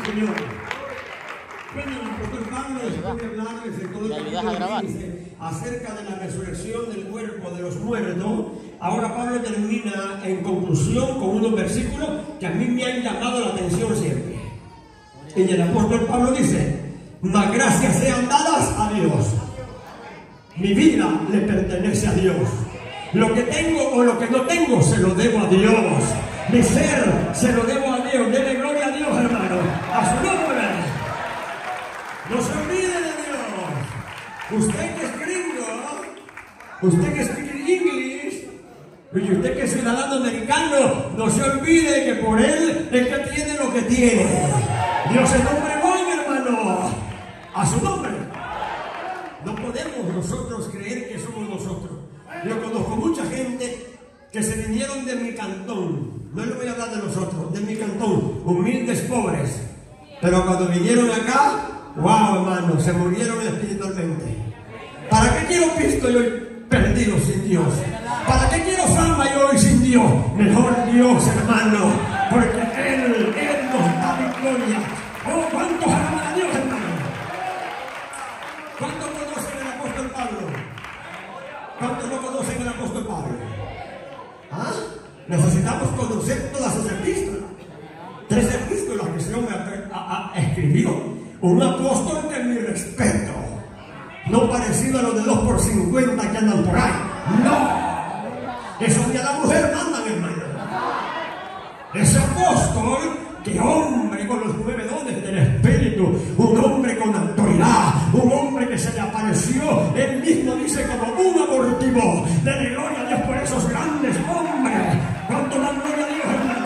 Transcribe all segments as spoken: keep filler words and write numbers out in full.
Señor. Bueno, el apóstol Pablo, después de hablarles de todo el capítulo quince acerca de la resurrección del cuerpo de los muertos, ahora Pablo termina en conclusión con unos versículos que a mí me han llamado la atención siempre. Y el apóstol Pablo dice: mas gracias sean dadas a Dios. Mi vida le pertenece a Dios. Lo que tengo o lo que no tengo se lo debo a Dios. Mi ser se lo debo a Dios. Dele gloria a Dios, hermano, a su nombre. No se olvide de Dios. Usted que es gringo, usted que es English, y usted que es ciudadano americano, no se olvide que por él es que tiene lo que tiene. Dios es hombre bueno, hermano, a su nombre. No podemos nosotros creer que somos nosotros. Yo conozco mucha gente que se vinieron de mi cantón. No le voy a hablar de nosotros, de mi cantón, humildes, pobres. Pero cuando vinieron acá, wow, hermano, se murieron espiritualmente. ¿Para qué quiero Cristo y hoy perdido sin Dios? ¿Para qué quiero fama y hoy sin Dios? Mejor Dios, hermano, porque Él, Él nos da victoria. Oh, ¿cuántos alaban a Dios, hermano? ¿Cuántos conocen al apóstol Pablo? ¿Cuántos no conocen al apóstol Pablo? ¿Ah? Necesitamos conocer todas sus epístolas. Tres epístolas que ese hombre escribió. Un apóstol que mi respeto. No parecido a los de dos por cincuenta que andan por ahí. No. Eso ni a la mujer mandan, hermano. Ese apóstol, que hombre con los nueve dones del Espíritu, un hombre con autoridad, un hombre que se le apareció, él mismo dice como un abortivo. Dele gloria a Dios por esos grandes hombres. ¿Cuánto dan gloria a Dios, hermano?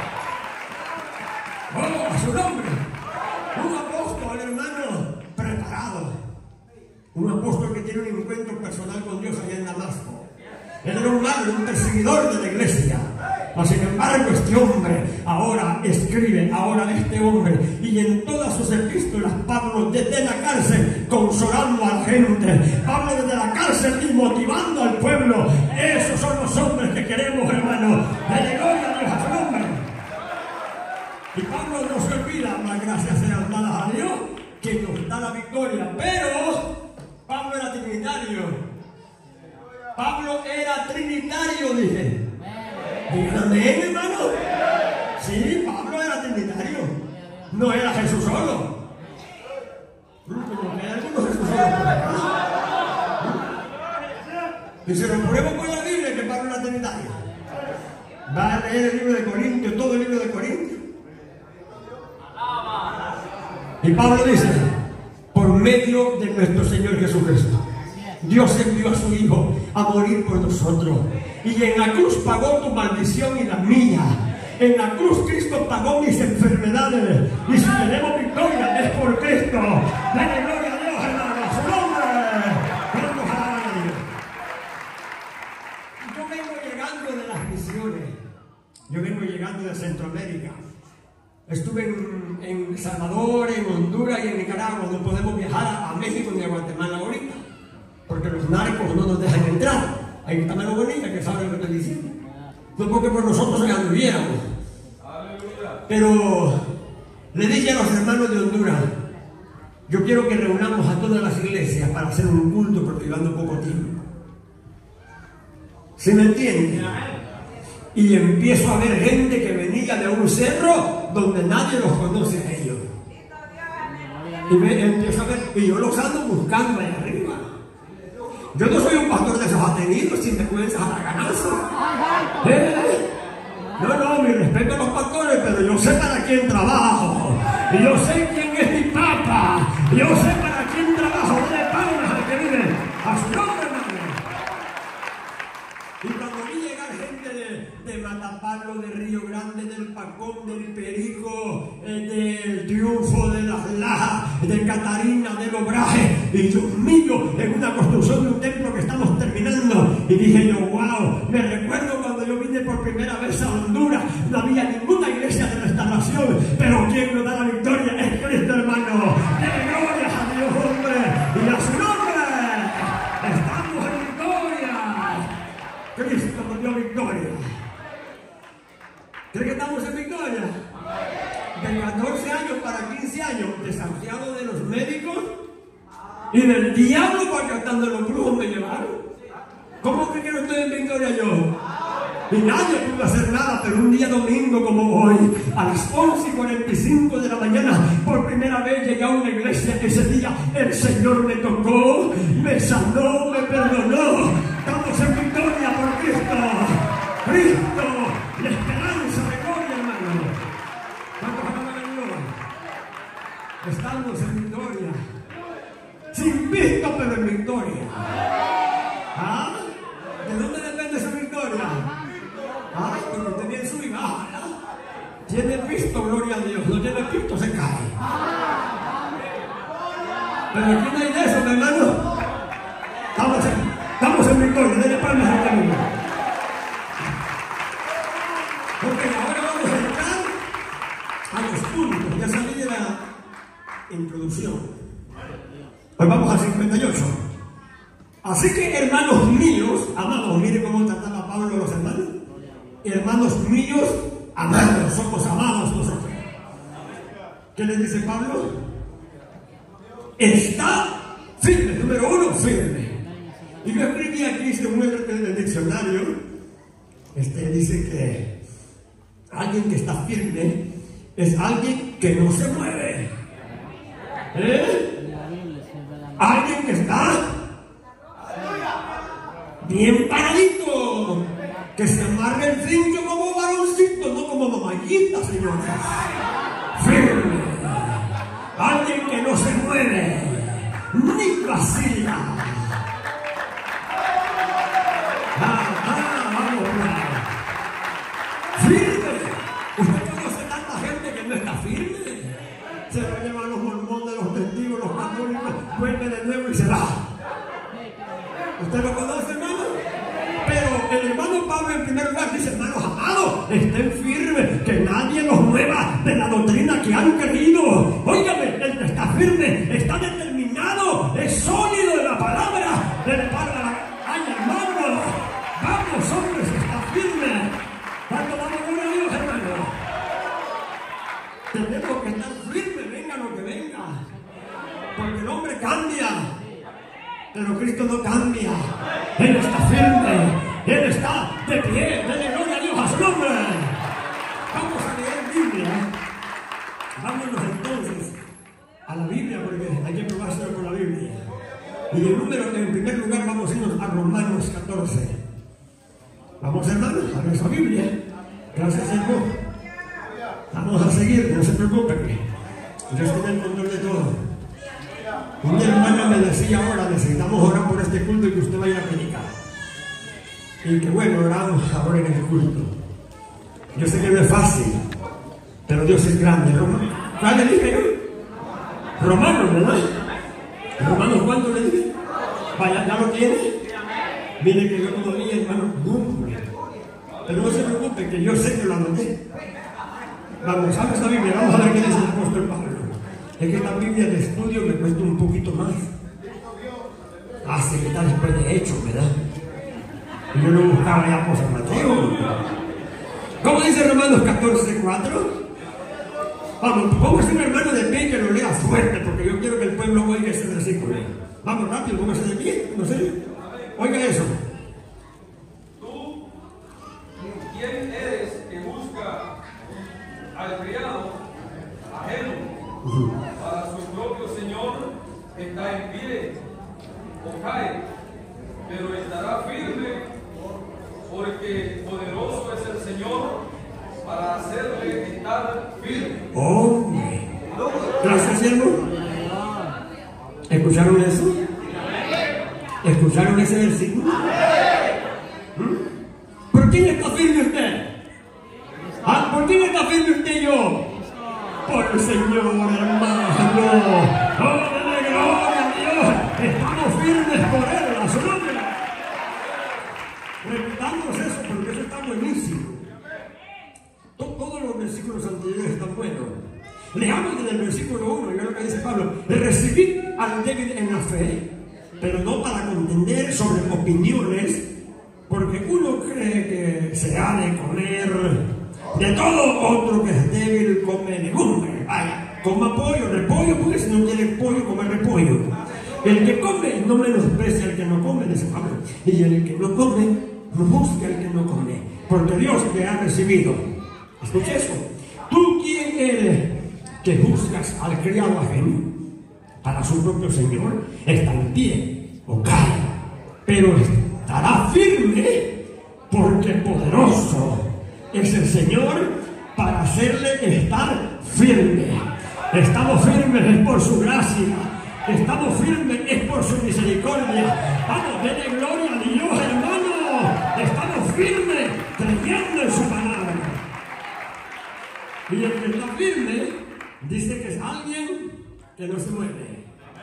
Oh, a su nombre. Un apóstol, hermano, preparado. Un apóstol que tiene un encuentro personal con Dios allá en Damasco. Él era un madre, un perseguidor de la iglesia. Mas sin embargo, este hombre ahora escribe, ahora este hombre, y en todas sus epístolas, Pablo desde la cárcel consolando a la gente, Pablo desde la cárcel y motivando al pueblo. Esos son los hombres que queremos, hermano. Dele gloria a Dios a su nombre. Y Pablo no se olvida, más gracias sean dadas a Dios, que nos da la victoria. Pero Pablo era trinitario. Pablo era trinitario, dije. Díganme, hermano. Sí, Pablo era trinitario. No era Jesús solo. Como que hay algunos Jesús solos. Y se lo pruebo con la Biblia que Pablo era trinitario. Va a leer el libro de Corintios, todo el libro de Corintios. Y Pablo dice: por medio de nuestro Señor Jesucristo, Dios envió a su Hijo a morir por nosotros. Y en la cruz pagó tu maldición y la mía. En la cruz Cristo pagó mis enfermedades. Y si tenemos victoria es por Cristo. Dale gloria a Dios, hermano, a su nombre. Vamos a Dios. Yo vengo llegando de las misiones. Yo vengo llegando de Centroamérica. Estuve en, en Salvador, en Honduras y en Nicaragua. No podemos viajar a, a México ni a Guatemala ahorita, porque los narcos no nos dejan entrar. Ahí está Mano Bonilla, que sabe lo que estoy diciendo. No porque por nosotros ya anduviéramos. Pero le dije a los hermanos de Honduras: yo quiero que reunamos a todas las iglesias para hacer un culto, porque llevando poco tiempo. ¿Sí me entienden? Y empiezo a ver gente que venía de un cerro donde nadie los conoce a ellos. Y me empiezo a ver, y yo los ando buscando allá arriba. Yo no soy un pastor de esos atenidos sin vergüenza a la ganancia. ¿Eh? No, no, mi respeto a los pastores, pero yo sé para quién trabajo. Y yo sé quién es mi papa. Y yo sé para quién trabajo. No le palmas al que vive a su nombre, hermano. Y cuando vi llegar gente de, de Matapalo, de Río Grande, del Pacón, del Perico, eh, del Triunfo, de Las Lajas, de Catarina, del Obraje, y Dios mío, en una construcción de un templo que estamos terminando, y dije yo: wow, me recuerdo cuando yo vine por primera vez a Honduras, no había ninguna iglesia de restauración, pero quien nos da la victoria es Cristo, hermano. ¡Dele gloria a Dios, hombre, y a su nombre! ¡Estamos en victoria! Cristo nos dio victoria. ¿Cree que estamos en victoria? De catorce años años para quince años, desahuciado de los médicos y del diablo para que hasta de los brujos me llevaron. ¿Cómo que no estoy en victoria yo? Y nadie pudo hacer nada, pero un día domingo como hoy, a las once y cuarenta y cinco de la mañana, por primera vez llegué a una iglesia. Ese día el Señor me tocó, me sanó, me perdonó. Estamos en victoria por Cristo. Cristo, la esperanza de gloria, hermano. ¿Cuántos alaban a Dios? Estamos en victoria. Sin visto, pero en victoria. ¿Ah? ¿De dónde depende esa victoria? Ah, porque usted tiene su hija, ¿verdad? Tiene visto, gloria a Dios. No tiene visto, se cae. Pero aquí no hay de eso, mi hermano. Estamos en, estamos en victoria. Denle palmas al camino. Porque ahora vamos a entrar a los puntos. Ya salí de la introducción. Pues vamos al cincuenta y ocho. Así que, hermanos míos, amados, mire cómo trataba Pablo a los hermanos. Hermanos míos, amados, somos amados nosotros. ¿Qué le dice Pablo? Está firme, número uno, firme. Y yo escribí aquí, según el, el diccionario, este, dice que alguien que está firme es alguien que no se mueve. ¿Eh? Alguien que está bien paradito, que se amarre el cincho como varoncito, no como mamallita, señores. Firme. Alguien que no se mueve, ni vacila. Ah, ah, vamos, firme. Usted conoce tanta gente que no está firme. Se lo llevan los mormones, los testigos, los católicos, vuelve de nuevo y se va. ¿Usted lo conoce, hermano? Pero el hermano Pablo en primer lugar dice: hermanos amados, estén firmes, que nadie los mueva de la doctrina que han creído. Óigame, el que está firme, está determinado, es sólido en la palabra del Padre. ¡Ay, hermano! ¡Vamos, hombres, está firme! ¿Cuánto damos gloria a Dios, hermano? Tenemos que estar firmes, venga lo que venga. Porque el hombre cambia, pero Cristo no cambia. Él está firme, Él está de pie. Dele gloria a Dios a su nombre. Vamos a leer Biblia. Vámonos entonces a la Biblia, porque hay que probarse con la Biblia. Y el número, en primer lugar, vamos a irnos a Romanos catorce. Vamos, hermanos, a nuestra Biblia. Gracias, Señor. Vamos a seguir, no se preocupen. Dios tiene el control de todo. Una hermana me decía ahora: necesitamos orar por este culto y que usted vaya a predicar. Y que bueno, oramos ahora en el culto. Yo sé que no es fácil, pero Dios es grande. ¿Cuál le dije yo? Romanos, ¿verdad? ¿Romanos cuánto le dije? Vaya, ¿ya lo tiene? Mire que yo todavía, hermano, no. Pero no se preocupe, que yo sé que lo anoté. Vamos, ¿sabes la Biblia? Vamos a ver qué dice el apóstol Pablo. Es que la Biblia de estudio me cuesta un poquito más. Ah, sí, que está después de Hechos, ¿verdad? Y yo no buscaba ya por San Mateo. ¿Cómo dice Romanos catorce, cuatro? Vamos, póngase un hermano de pie que lo lea fuerte, porque yo quiero que el pueblo oiga ese versículo. Vamos, rápido, póngase de pie, no sé. Oiga eso. Tú, ¿quién eres que busca al criado ajeno para su propio Señor? Está en pie o cae, pero estará firme, porque poderoso es el Señor para hacerle estar firme. Oh, gracias, siervo. ¿Escucharon eso? ¿Escucharon ese versículo? ¿Mm? ¿Por quién está firme usted? ¿Ah? ¿Por quién está firme usted y yo? Por el Señor, hermano. ¡Oh, dale gloria a Dios! Estamos firmes por Él, a su nombre. Repitamos eso, porque eso está buenísimo. Todos los versículos anteriores están buenos. Leamos desde el versículo uno, y lo que dice Pablo: recibid al débil en la fe, pero no para contender sobre opiniones, porque uno cree que se ha de comer de todo, otro que es débil come legumbre. Vaya, coma pollo, repollo, porque si no quiere pollo, come repollo. El que come no menosprecia al que no come, dice Pablo. Y el que no come, no busca al que no come, porque Dios te ha recibido. Escucha eso. ¿Tú quién eres que juzgas al criado ajeno? Para su propio Señor está en pie o cae, pero estará firme, porque poderoso es el Señor para hacerle estar firme. Estamos firmes es por su gracia, estamos firmes es por su misericordia. Vamos, denle gloria a Dios, hermano. Estamos firmes creyendo en su palabra. Y el que está firme dice que es alguien que no se mueve.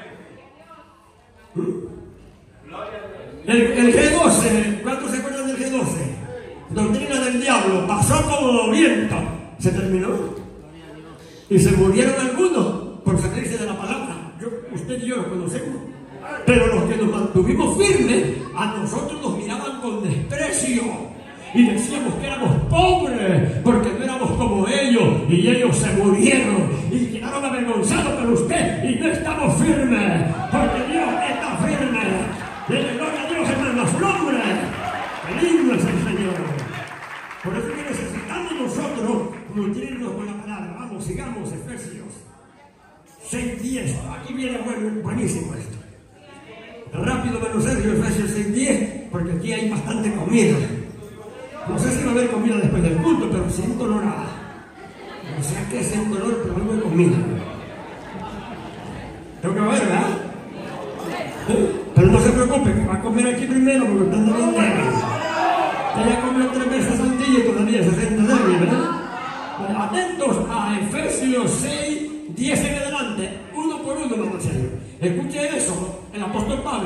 El, el G doce, ¿cuántos se acuerdan del G doce? Doctrina del diablo, pasó como viento, se terminó. Y se murieron algunos por salirse de la palabra. Yo, usted y yo lo conocemos. Pero los que nos mantuvimos firmes, a nosotros nos miraban con desprecio. Y decíamos que éramos pobres, porque no éramos como ellos. Y ellos se murieron y quedaron avergonzados por usted. Y no estamos firmes, porque Dios está firme. Dele gloria a Dios, hermano, a su nombre. ¡Qué lindo es el Señor! Por eso que necesitamos nosotros nutrirnos con la palabra. Vamos, sigamos, Efesios seis diez. Aquí viene bueno, buenísimo esto. Rápido, menos serio, Efesios seis diez, porque aquí hay bastante comida. No sé si va a haber comida después del culto, pero siento olor a... No sé qué siento olor, pero algo de comida. Tengo que ver, ¿verdad? Pero no se preocupe, que va a comer aquí primero porque está bien débil. Ella comió tres veces al día y todavía se siente débil, ¿verdad? Pues atentos a Efesios seis, diez en adelante, uno por uno, hermano serio. Escuche eso, el apóstol Pablo.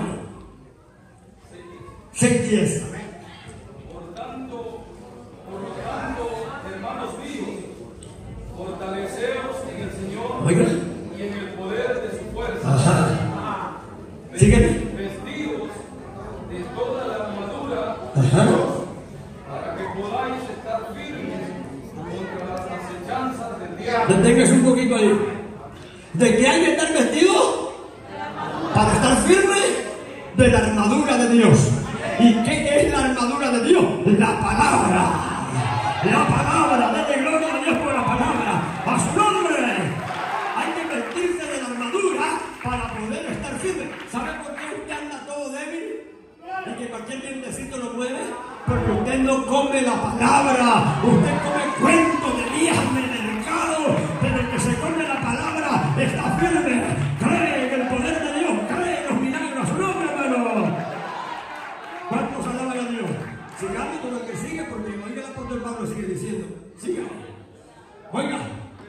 seis, diez. Por tanto, por lo tanto, hermanos míos, fortaleceos en el Señor. Oiga. Y en el poder de su fuerza. Ajá. Sígueme. Vestidos de toda la armadura de Ajá. Dios, para que podáis estar firmes contra las acechanzas del diablo. Deténgase un poquito ahí. ¿De qué hay que estar vestido? Para estar firme de la armadura de Dios. ¿Y qué es la armadura de Dios? La palabra. La palabra. Dele gloria a Dios por la palabra. A su nombre. Hay que vestirse de la armadura para poder estar firme. ¿Sabe por qué usted anda todo débil? Y que cualquier vientecito lo mueve. Porque usted no come la palabra. Usted come cuentos de días de mercado. Pero el que se come la palabra está firme. Cree en el poder de Dios. Cree en los milagros. A su nombre, hermano. ¿Cuántos alaban a Dios? Sigamos con el que sigue, porque oiga el apóstol Pablo sigue diciendo. Siga. Oiga.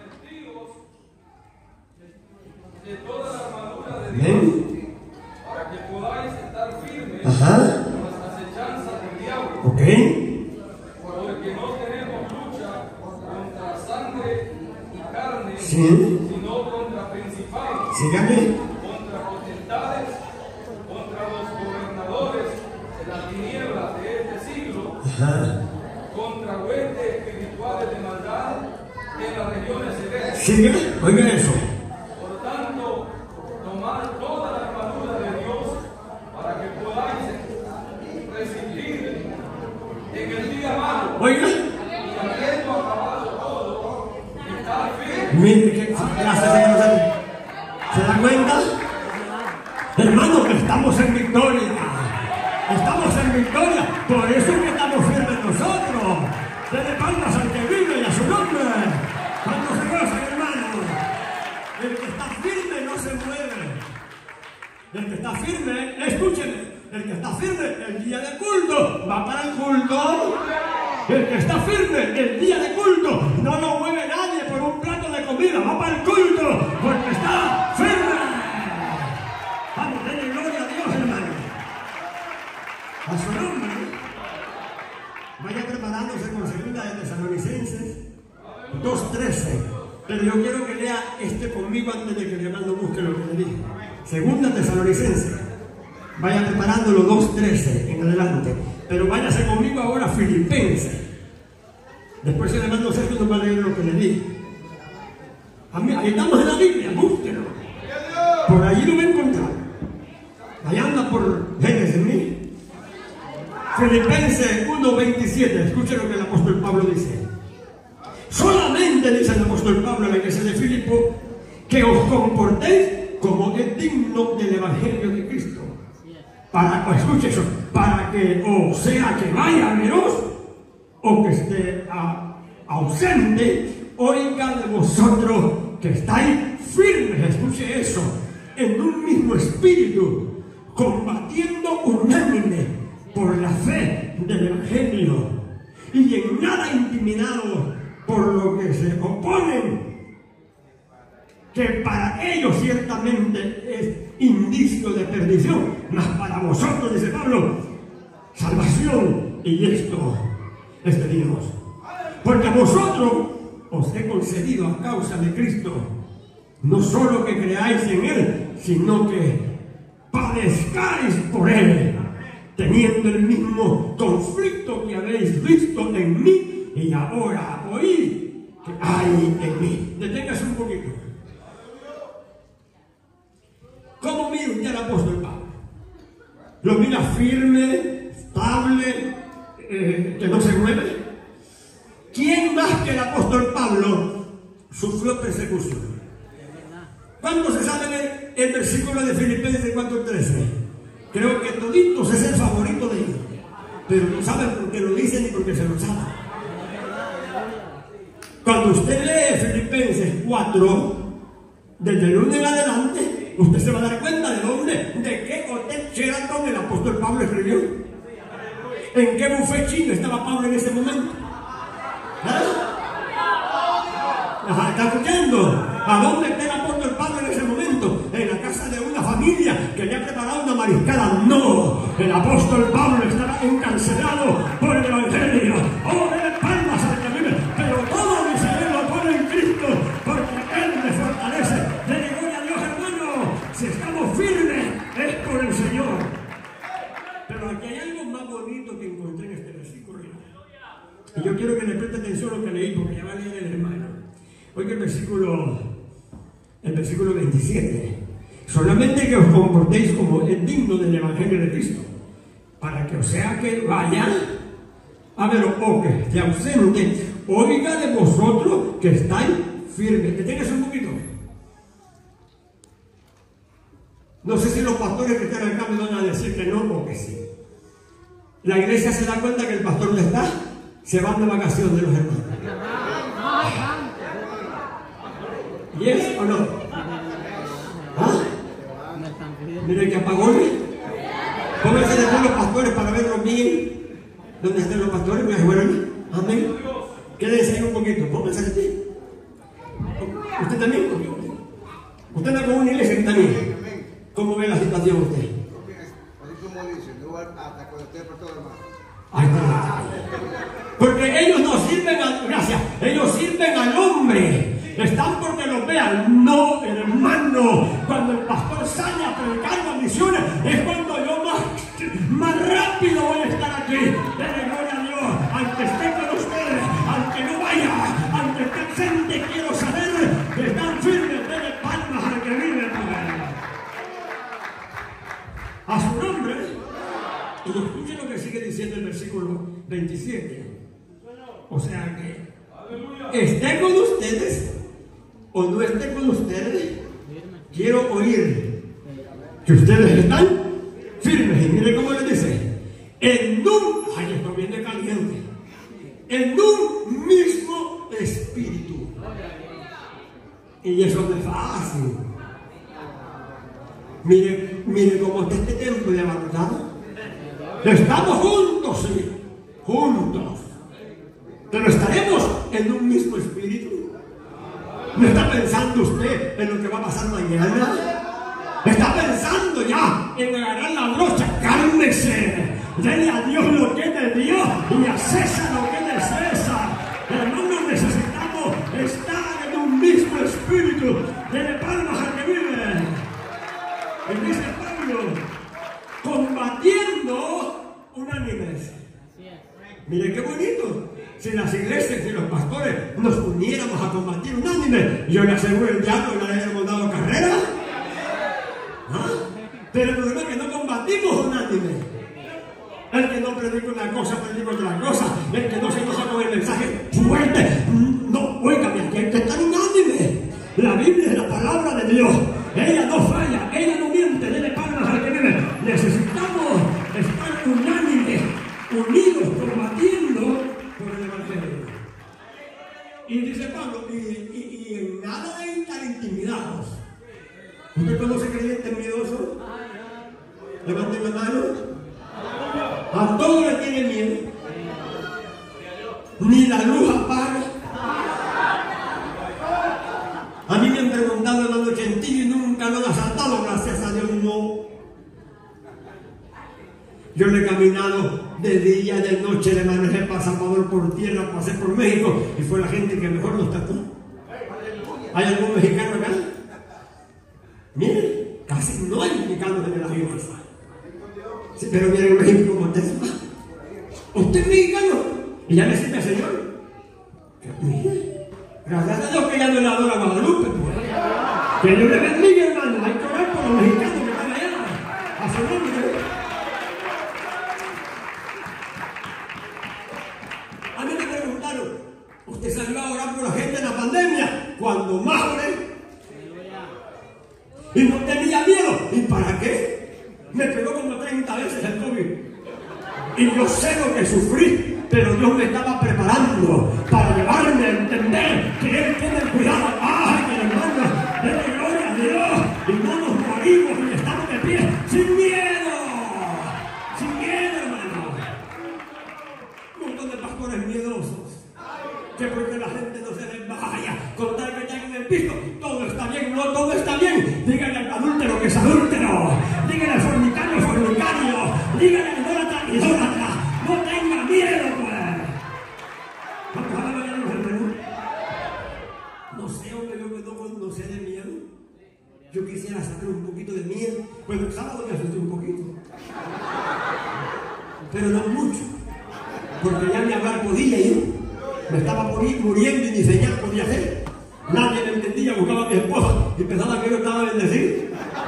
De toda la armadura de Dios, ¿Ven? para que podáis estar firmes Ajá. con las acechanzas del diablo. Ok. Porque no tenemos lucha contra sangre y carne, Sí. sino contra principados, Sígame. contra potestades, contra los gobernadores de las tinieblas de este siglo, Ajá. contra huestes espirituales de maldad en las regiones celestes. Sígame. Oiga eso. Por tanto, tomad toda la armadura de Dios para que podáis resistir en el día malo. Oiga. Y habiendo acabado todo, estar firmes. Mire que gracias, señor. ¿Se da cuenta? Hermanos, que estamos en victoria. Estamos en victoria. Por eso es que estamos firmes nosotros. Dele palmas al que vive y a su nombre. Cuando se gozan, hermanos. El que está firme no se mueve. El que está firme, escúcheme, el que está firme el día de culto va para el culto. El que está firme el día de culto no lo mueve nadie por un plato de comida, va para el culto porque está firme. Vamos, denle gloria a Dios, hermano. A su nombre. Vaya preparándose con segunda de Tesalonicenses dos trece. Pero yo quiero que lea este conmigo antes de que el hermano busque lo que le dije. Segunda Tesalonicenses. Vaya preparándolo dos trece en adelante. Pero váyase conmigo ahora a Filipenses. Después el hermano Sergio nos va a leer lo que le dije. A mí, ahí estamos en la Biblia, búsquelo. Por allí lo va a encontrar. Allá anda por Génesis, mí. Filipenses uno veintisiete. Escuchen lo que el apóstol Pablo dice. Solamente dice el apóstol Pablo a la iglesia de Filipo que os comportéis como es digno del evangelio de Cristo. Para, escuche eso, para que o sea que vaya a veros o que esté a, ausente, oiga de vosotros que estáis firmes, escuche eso, en un mismo espíritu, combatiendo unánime por la fe del evangelio y en nada intimidados por lo que se oponen, que para ellos ciertamente es indicio de perdición, mas para vosotros, dice Pablo, salvación, y esto es de Dios. Porque a vosotros os he concedido a causa de Cristo, no solo que creáis en Él, sino que padezcáis por Él, teniendo el mismo conflicto que habéis visto en mí y ahora oíd que hay en mí. Deténgase un poquito. ¿Cómo mira usted al apóstol Pablo? ¿Lo mira firme, estable, eh, que no se mueve? ¿Quién más que el apóstol Pablo sufrió persecución? ¿Cuándo se sabe el, el versículo de Filipenses cuatro trece? Creo que toditos es el favorito de ellos, pero no saben por qué lo dicen ni por qué se lo saben. Cuando usted lee Filipenses cuatro, desde el uno en adelante, usted se va a dar cuenta de dónde, de qué hotel Sheraton el apóstol Pablo escribió. ¿En qué buffet chino estaba Pablo en ese momento? ¿Ah? Ajá, ¿está escuchando? ¿A dónde está el apóstol Pablo en ese momento? En la casa de una familia que le ha preparado una mariscada. No, el apóstol Pablo estaba encarcelado por el evangelio. Oh, de palmas al que vive, pero todo mi ser lo pone en Cristo, porque Él me fortalece. Dele gloria a Dios, hermano. Si estamos firmes, es por el Señor. Pero aquí hay algo más bonito que encontré en este versículo. Y yo quiero que le preste atención a lo que leí, porque ya va a leer el hermano. Oiga el versículo, el versículo veintisiete. Solamente que os comportéis como es digno del evangelio de Cristo, para que o sea que vayan a ver o que esté ausente, oiga de vosotros que estáis firmes. Deténgase un poquito. No sé si los pastores que están acá me van a decir que no o que sí. La iglesia se da cuenta que el pastor no está, se van de vacaciones de los hermanos. ¿Yes o no? ¿Ah? Mire que apagóle. Pónganse después los pastores para verlos bien. ¿Dónde están los pastores? ¿Me acuerdan? Amén. Quédense ahí un poquito. Pónganse de ti. ¿Usted también? ¿Usted anda con una iglesia que también? ¿Cómo ve la situación usted? Así como dice, no va hasta cuando esté por todo hermano. Ay, porque ellos no sirven a, gracias, ellos sirven al hombre. Están porque los vean. No, hermano, cuando el pastor sale a predicar las misiones es cuando yo más, más rápido voy a estar aquí. Dele gloria a Dios. Aunque esté con ustedes, aunque no vaya, aunque esté presente, quiero saber que están firmes. Dele palmas al que vive a su nombre. Y escuchen lo que sigue diciendo el versículo veintisiete. O sea que esté con ustedes o no esté con ustedes, quiero oír que ustedes están firmes. Y mire cómo les dice: en un, ay, esto viene caliente, en un mismo espíritu. Y eso no es fácil. Mire, mire cómo está este templo levantado. Estamos juntos, sí, juntos. Pero estaremos en un mismo espíritu. ¿No está pensando usted en lo que va a pasar mañana? ¿Está pensando ya en agarrar la brocha? ¡Cálmese! Dele a Dios lo que es de Dios y a César lo que es de César. Hermanos, necesitamos estar en un mismo espíritu. Dele palmas al que vive. Y dice Pablo, combatiendo unánimes. Mire qué bonito. Si las iglesias y los pastores nos uniéramos a combatir unánime, yo le Para seguro el diablo no le haya dado carrera. ¿Ah? Pero el problema es que no combatimos unánime. El que no predica una cosa, predica otra cosa. El que no se goza con el mensaje fuerte. No, oígame, aquí hay que estar unánime. La Biblia es la palabra de Dios. Ella no falla, ella no miente. Dele palmas al que vive. Necesitamos estar unánimes, unidos, combatiendo por el Evangelio. Y dice Pablo, y, y, y en nada de estar intimidados. ¿Usted conoce creyentes miedosos? Levanten la mano. A todo le tiene miedo. Ni la luz apaga. A mí me han preguntado en el ochentillo y nunca lo han asaltado, gracias a Dios no. Yo le he caminado de día, de noche, le manejé para Salvador por tierra, pasé por México y fue la gente que mejor nos trató. ¿Hay algún mexicano acá? Miren, casi no hay mexicanos en el avión. Sí, pero miren México como usted. ¿Usted es mexicano? ¿Y ya me siente Señor? Gracias a Dios que ya no le adora a Guadalupe. Pues. Que Dios le bendiga, hermano. Hay que orar por los mexicanos que están allá. A su nombre. A mí me preguntaron, ¿usted salió a orar por la gente en la pandemia? Cuando más oré. Y no tenía miedo. ¿Y para qué? Me pegó como treinta veces el COVID. Y yo sé lo que sufrí. Pero Dios me estaba preparando para llevarme a entender que Él tiene el cuidado. ¡Ay, mi hermano! ¡Dele gloria a Dios! Y no nos morimos y estamos de pie sin miedo. Sin miedo, hermano. Un montón de pastores miedosos. Que porque la gente no se les vaya, con tal que estén en el piso, todo está bien, no todo está bien. Díganle al adúltero que es adúltero. Díganle al fornicario, fornicario. Díganle al idólatra, idólatra. No tenga miedo, pues. Vamos a ver a los hermanos. No sé, hombre, yo que no, no sé de miedo. Yo quisiera saber un poquito de miedo. Bueno, el sábado me asusté un poquito. Pero no mucho. Porque ya ni hablar podía yo. Me estaba muriendo y ni señal podía hacer. Nadie me entendía, buscaba a mi esposa y pensaba que yo estaba bendecido.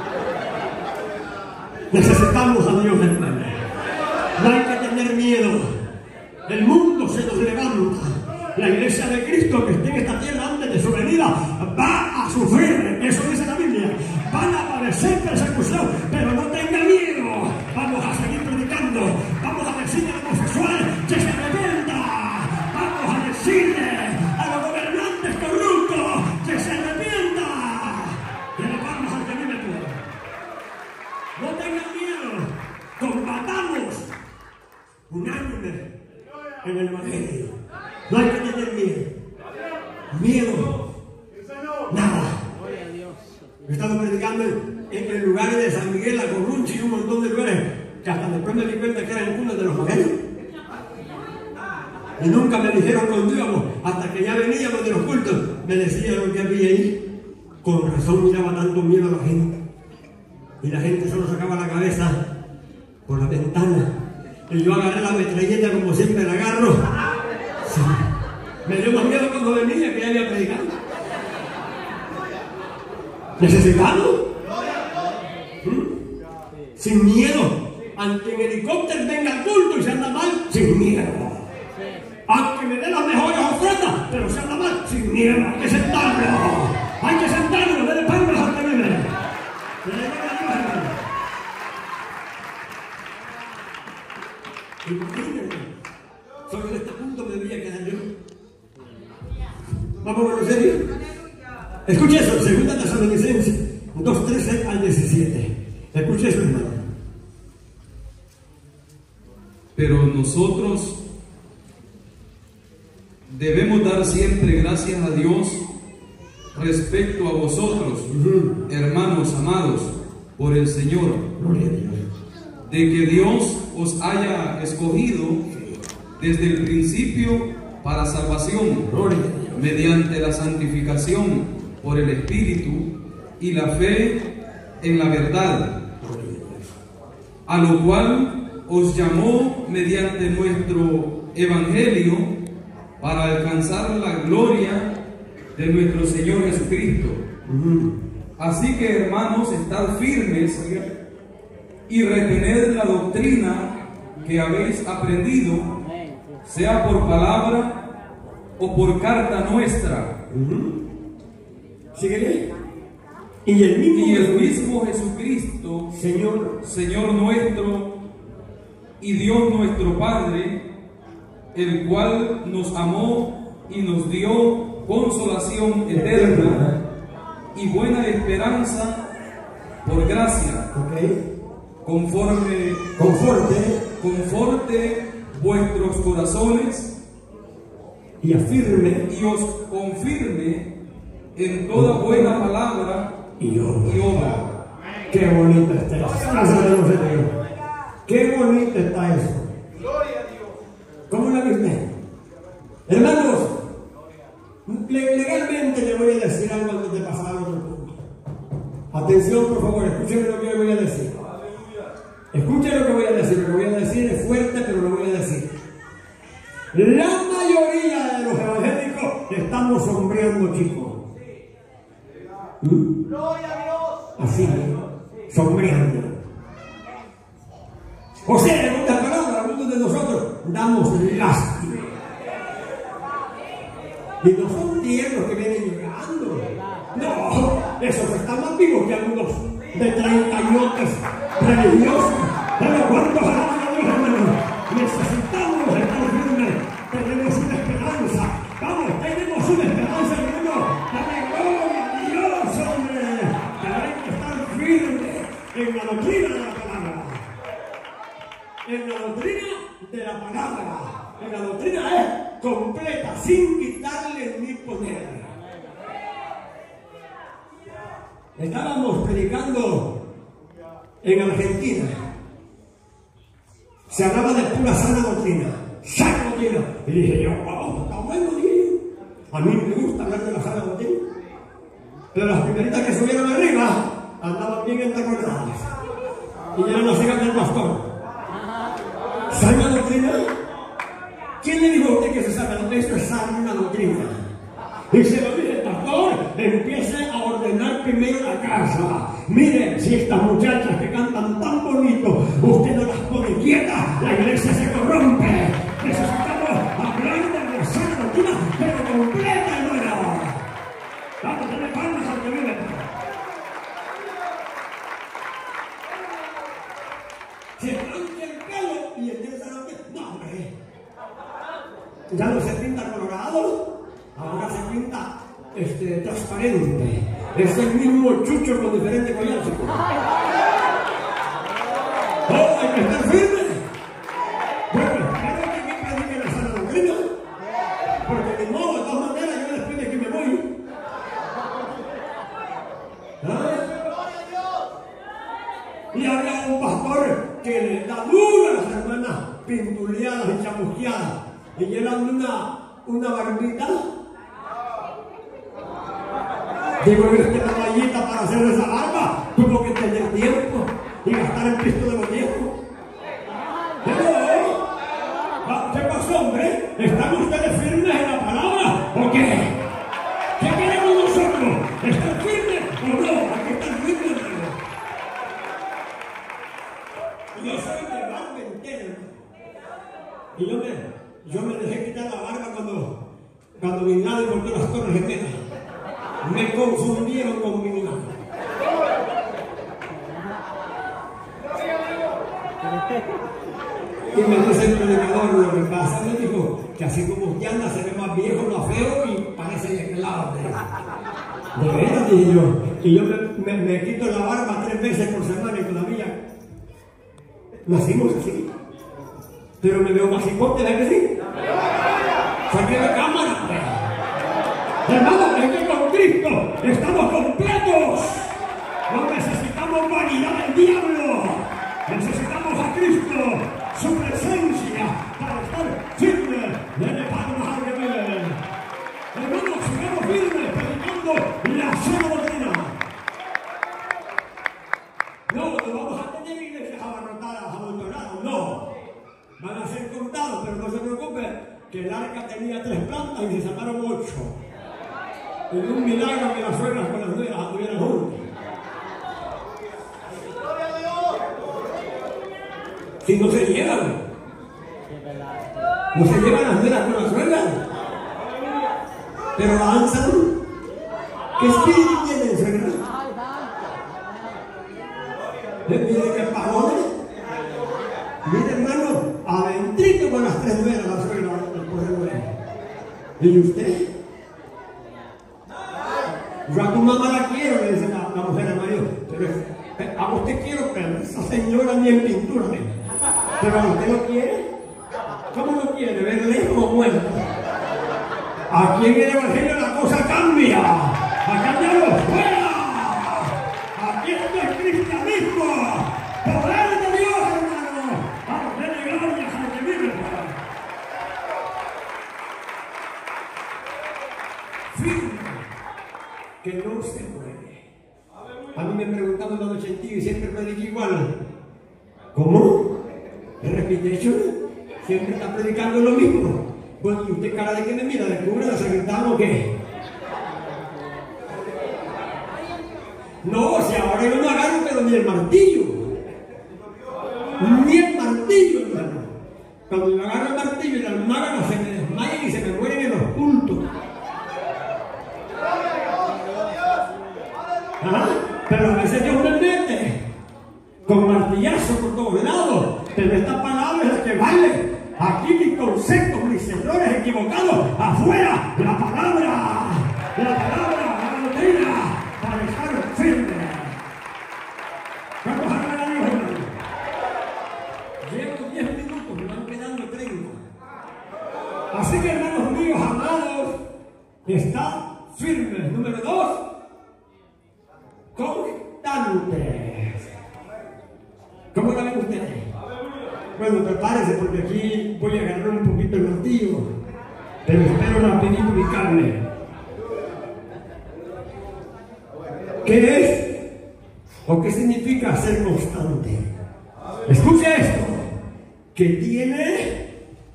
Necesitamos a Dios, hermano. No hay que tener miedo. El mundo se nos levanta. La iglesia de Cristo que esté en esta tierra antes de su venida va a sufrir. Eso dice la Biblia. Van a padecer persecución, pero no tenga miedo. Vamos a seguir predicando. Vamos a decirle al homosexual que se arrepienta. Vamos a decirle a los gobernantes corruptos que se arrepienta. Y le vamos al que vive todo. No tengan miedo. Combatamos unánime en el Evangelio. No hay que tener miedo. Miedo. Nada. He estado predicando en, en lugares de San Miguel, La Corrunchi y un montón de lugares que hasta después me di cuenta que eran cunas de los magueros. Y nunca me dijeron cuando íbamos, hasta que ya veníamos de los cultos, me decían lo que había ahí. Con razón miraba tanto miedo a la gente. Y la gente solo sacaba la cabeza por la ventana. Y yo agarré la metralleta como siempre la agarro. Sí. Me dio más miedo cuando venía que ya había predicado. ¿Necesitamos? ¿Mm? Sin miedo. Aunque en helicóptero venga el culto y se anda mal, sin miedo. Aunque me dé las mejores ofrendas, pero se anda mal, sin miedo. Hay que sentarlo. Hay que sentarlo. Dele palmas al que vive. Imagínense, solo en este punto me debería quedar yo. Vamos a ver en serio. Escuche eso, segunda Tesalonicenses dos, trece al diecisiete. Escuche eso, hermano. Pero nosotros debemos dar siempre gracias a Dios respecto a vosotros, uh-huh. hermanos amados, por el Señor, gloria a Dios, de que Dios os haya escogido desde el principio para salvación, mediante la santificación por el Espíritu y la fe en la verdad, a lo cual os llamó mediante nuestro Evangelio para alcanzar la gloria de nuestro Señor Jesucristo. Uh-huh. Así que, hermanos, estad firmes y retened la doctrina que habéis aprendido, sea por palabra o por carta nuestra. Uh-huh. Síguele. Y el mismo, y el mismo Jesucristo, Señor, Señor nuestro y Dios nuestro Padre, el cual nos amó y nos dio consolación eterna y buena esperanza por gracia, okay. conforme conforte, conforte vuestros corazones y afirme y os confirme en toda buena palabra y obra. Y obra. Qué bonito está eso. Gracias a Dios. Qué bonito está eso. Gloria a Dios. ¿Cómo la viste? Hermanos, legalmente le voy a decir algo antes de pasar a otro punto. Atención, por favor, escuchen lo que le voy a decir. Escuchen lo que voy a decir. Lo que voy a decir es fuerte, pero lo voy a decir. La mayoría de los evangélicos estamos sombreando, chicos. ¿Mm? Gloria a Dios. Así, sombreando. O sea, en otras palabras, algunos de nosotros damos lástima. Y no son tiernos que vienen llegando. No, esos están más vivos que algunos de treintañotes religiosos. Pero ¿cuántos alaban a Dios, hermanos? Necesitamos estar firmes. Tenemos una esperanza. Vamos, tenemos una esperanza, hermano. Dale gloria a Dios, hombre. Tenemos que estar firmes en la doctrina de la palabra. En la doctrina de la palabra. En la doctrina es completa, sin quitarle ni poner. Estábamos predicando en Argentina. Se hablaba de pura sana doctrina. Sana doctrina. Y dije yo, wow, está bueno, dije yo. A mí me gusta hablar de la sana doctrina. Pero las primeritas que subieron arriba andaban bien entaconadas. Y ya no sigan del pastor. ¿Sana doctrina? ¿Quién le dijo a usted que se sabe de esto es sana doctrina? Y se lo dice el pastor, empiece a ordenar primero la casa. Mire, si estas muchachas que cantan tan bonito, usted no las pone quietas, la iglesia se corrompe. Necesitamos hablar de la sana doctrina, pero completa, hermano. Vamos a tener palmas al que vive. Se arranca el pelo y el día no, hombre. Ya no se pinta colorado, ahora se pinta este, transparente. Es el mismo chucho con diferente collar. Oh, hay que estar firme. Bueno, espero que aquí predique la sana doctrina. Porque de modo, de todas maneras, yo después de que me voy. ¿Ah? Y había un pastor que le da duro a las hermanas pintuleadas y chamusqueadas. Y llevan una, una barbita. Digo, ¿viste la vallita para hacer esa barba? Tuvo que tener tiempo y gastar el pisto de los viejos. ¿Qué pasó, hombre? ¿Están ustedes firmes en la palabra o qué? ¿Qué queremos nosotros? ¿Están firmes o no? Aquí están firmes, hermano. Yo soy de barba entera. Y yo me... Yo me dejé quitar la barba cuando, cuando Bin Laden volvió las Torres Gemelas. Me confundieron con Bin Laden. Y me dice el predicador, lo que pasa, me dijo, que así como usted anda, se ve más viejo, más feo y parece esclavo. De veras, dije yo. Y yo me, me, me quito la barba tres veces por semana y todavía nacimos así. Pero me veo más hipote, ¿verdad que sí? ¡Saqué la cámara! Hermano, es que con Cristo estamos completos. No necesitamos vanidad del diablo. Necesitamos a Cristo, su presencia, para estar firmes. Denle palmas al que vive. Hermanos, sigamos firmes, predicando la sana doctrina. No, no vamos a tener iglesias abarrotadas, abandonadas, no. Van a ser contados, pero no se preocupe, que el arca tenía tres plantas y se sacaron ocho. En un milagro que las suegras con las nueras estuvieran juntas. Si no se llevan, no se llevan las nueras con las suegras, pero danzan. ¿Qué espíritu tienen, suegras? Mire que pagones. Mire, hermano, adentrito con las tres nueras, la suegra del poder nuevo. ¿Y usted? Yo a tu mamá la quiero, le dice la, la mujer al marido, pero a usted quiero, pero esa señora ni en pintura, ¿eh? Pero a usted lo quiere. ¿Cómo lo quiere? ¿Ver lejos o muerto? Aquí en el Evangelio la cosa cambia. A cambiarlo fuera. Aquí está el cristianismo. Poder de Dios, hermano. Vamos a darle gracias a lo que vive. Firme. Que no se mueve. A mí me preguntaban en los ochenta y siempre prediqué igual. ¿Cómo? ¿Es repetición? Siempre está predicando lo mismo. Bueno, y usted cara de que me mira, descubre la secretaria o qué. No, si ahora yo no agarro pero ni el martillo. Ni el martillo, hermano. Cuando yo agarro el martillo y las máganas se me desmayan y se me mueren en los puntos. ¿Ah? Pero a veces Dios me mete con martillazo por todos lados. Pero esta palabra es la que vale. Aquí mis conceptos, mis errores equivocados, afuera, la palabra, la palabra, la doctrina, para estar firme. Vamos a hablar a Dios, hermano. Llevo diez minutos, me van quedando treinta. Así que, hermanos míos, amados, está firme. Número dos, constantes. ¿Cómo la ven ustedes? Bueno, prepárese porque aquí voy a agarrar un poquito el martillo, pero espero rapidito ubicarme. ¿Qué es o qué significa ser constante? Escuche esto, que tiene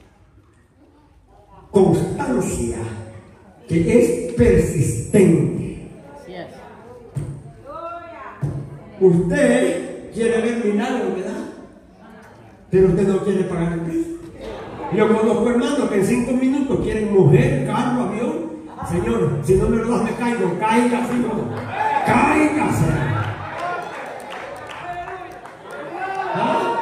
constancia, que es persistente. Usted quiere ver milagros, ¿verdad? Pero usted no quiere pagar el precio. Yo conozco hermanos que en cinco minutos quieren mujer, carro, avión. Señor, si no me lo das me caigo. Cáigase, hijo. Cáigase. ¿Ah?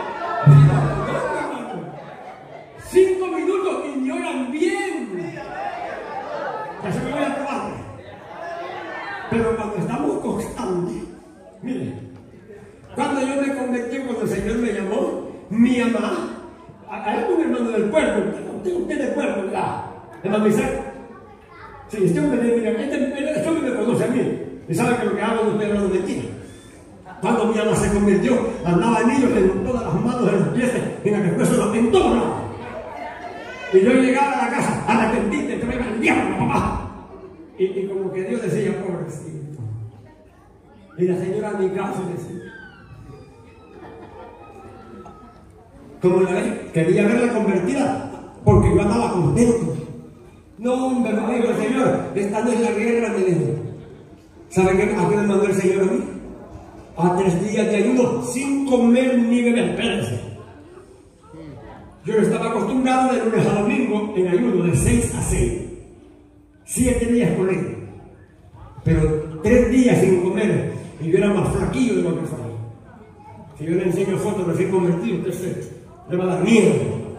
Cinco minutos y me oigan bien. Ya se me voy a probar. Pero cuando estamos constantes, mire, cuando yo me convertí, cuando el Señor me llamó, mi mamá, hay un hermano del pueblo, usted, usted del pueblo, ¿verdad? Hermano Isaac. Sí, este hombre, mira, este, este hombre me conoce a mí y sabe que lo que hago no estoy hablando de mentira. Cuando mi mamá se convirtió, andaba en ellos en todas las manos, en los pies, en el pescuezo, en todo lado. Y yo llegaba a la casa, arrepentiste, te venga el diablo, papá. Y, y como que Dios decía, pobrecito. Y la señora a mi casa decía, como la vez, quería verla convertida, porque yo andaba contento. No, hombre, me dijo el Señor, esta no es la guerra, me dijo. ¿Sabe qué? ¿A qué me mandó el Señor a mí? A tres días de ayuno, sin comer ni beber. Espérense. Yo estaba acostumbrado de lunes a domingo en ayuno, de seis a seis. Siete días con él. Pero tres días sin comer, y yo era más flaquillo de lo que soy. Si yo le enseño fotos recién convertido, usted le va a dar miedo.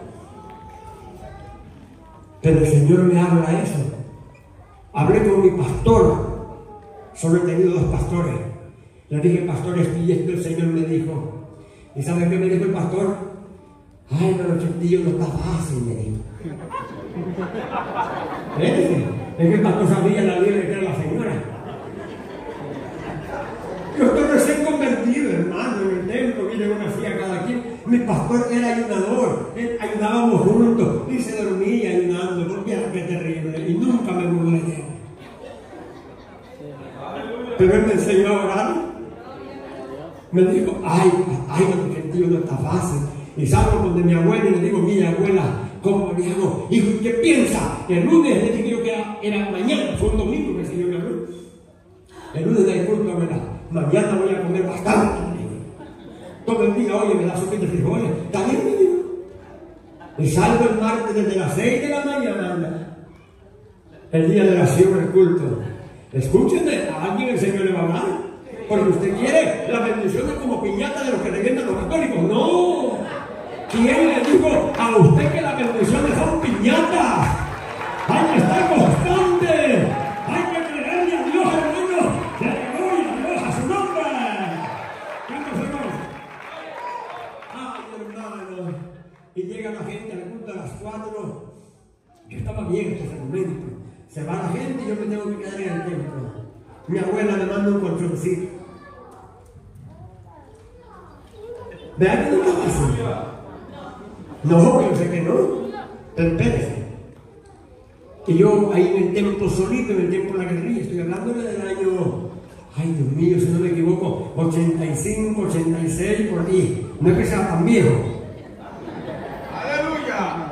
Pero el Señor me habla eso. Hablé con mi pastor. Solo he tenido dos pastores. Le dije, pastor, esto y esto, el Señor me dijo. ¿Y sabe qué me dijo el pastor? Ay, pero Chetillo no está fácil, me dijo. ¿Eh? Es que el pastor sabía la vida que era la señora. Yo estoy recién convertido, hermano, en el templo, vine una hacía cada quien. Mi pastor era ayunador, él, ayudábamos juntos, y se dormía ayunando, porque era que terrible, y nunca me burlé de él. Pero él me enseñó a orar. Me dijo, ay, ay, porque el tío no está fácil. Y salgo donde mi abuela y le digo, mi abuela, ¿cómo le hago? Hijo, ¿qué piensa? El lunes le dije yo que día era mañana, fue un domingo que el Señor me habló. El lunes del culto, ¿verdad? Mañana voy a comer bastante. Todo el día, oye, me da sopita de frijoles. Está bien, me dijo. Y salgo el martes desde las seis de la mañana. El día de la oración, el culto. Escúcheme, a alguien el Señor le va a hablar. Porque usted quiere las bendiciones como piñata de los que revientan los católicos. No. ¿Quién le dijo a usted que las bendiciones son piñatas? Hay que estar constante. Hay que creerle a Dios, hermano. Que le gloria a Dios a su nombre. ¿Cuántos hermanos? Ay, hermano. Y llega la gente al culto a las cuatro. Yo estaba bien en ese momento. Se va la gente y yo me tengo que quedar en el templo. Mi abuela me manda un colchoncito. Vean que no estaba así. No, yo sé que no. Pero espérese. Y yo ahí en el templo solito, en el templo de la guerrilla, estoy hablándole del año, ay Dios mío, si no me equivoco, ochenta y cinco, ochenta y seis, por ahí. No es que sea tan viejo. ¡Aleluya!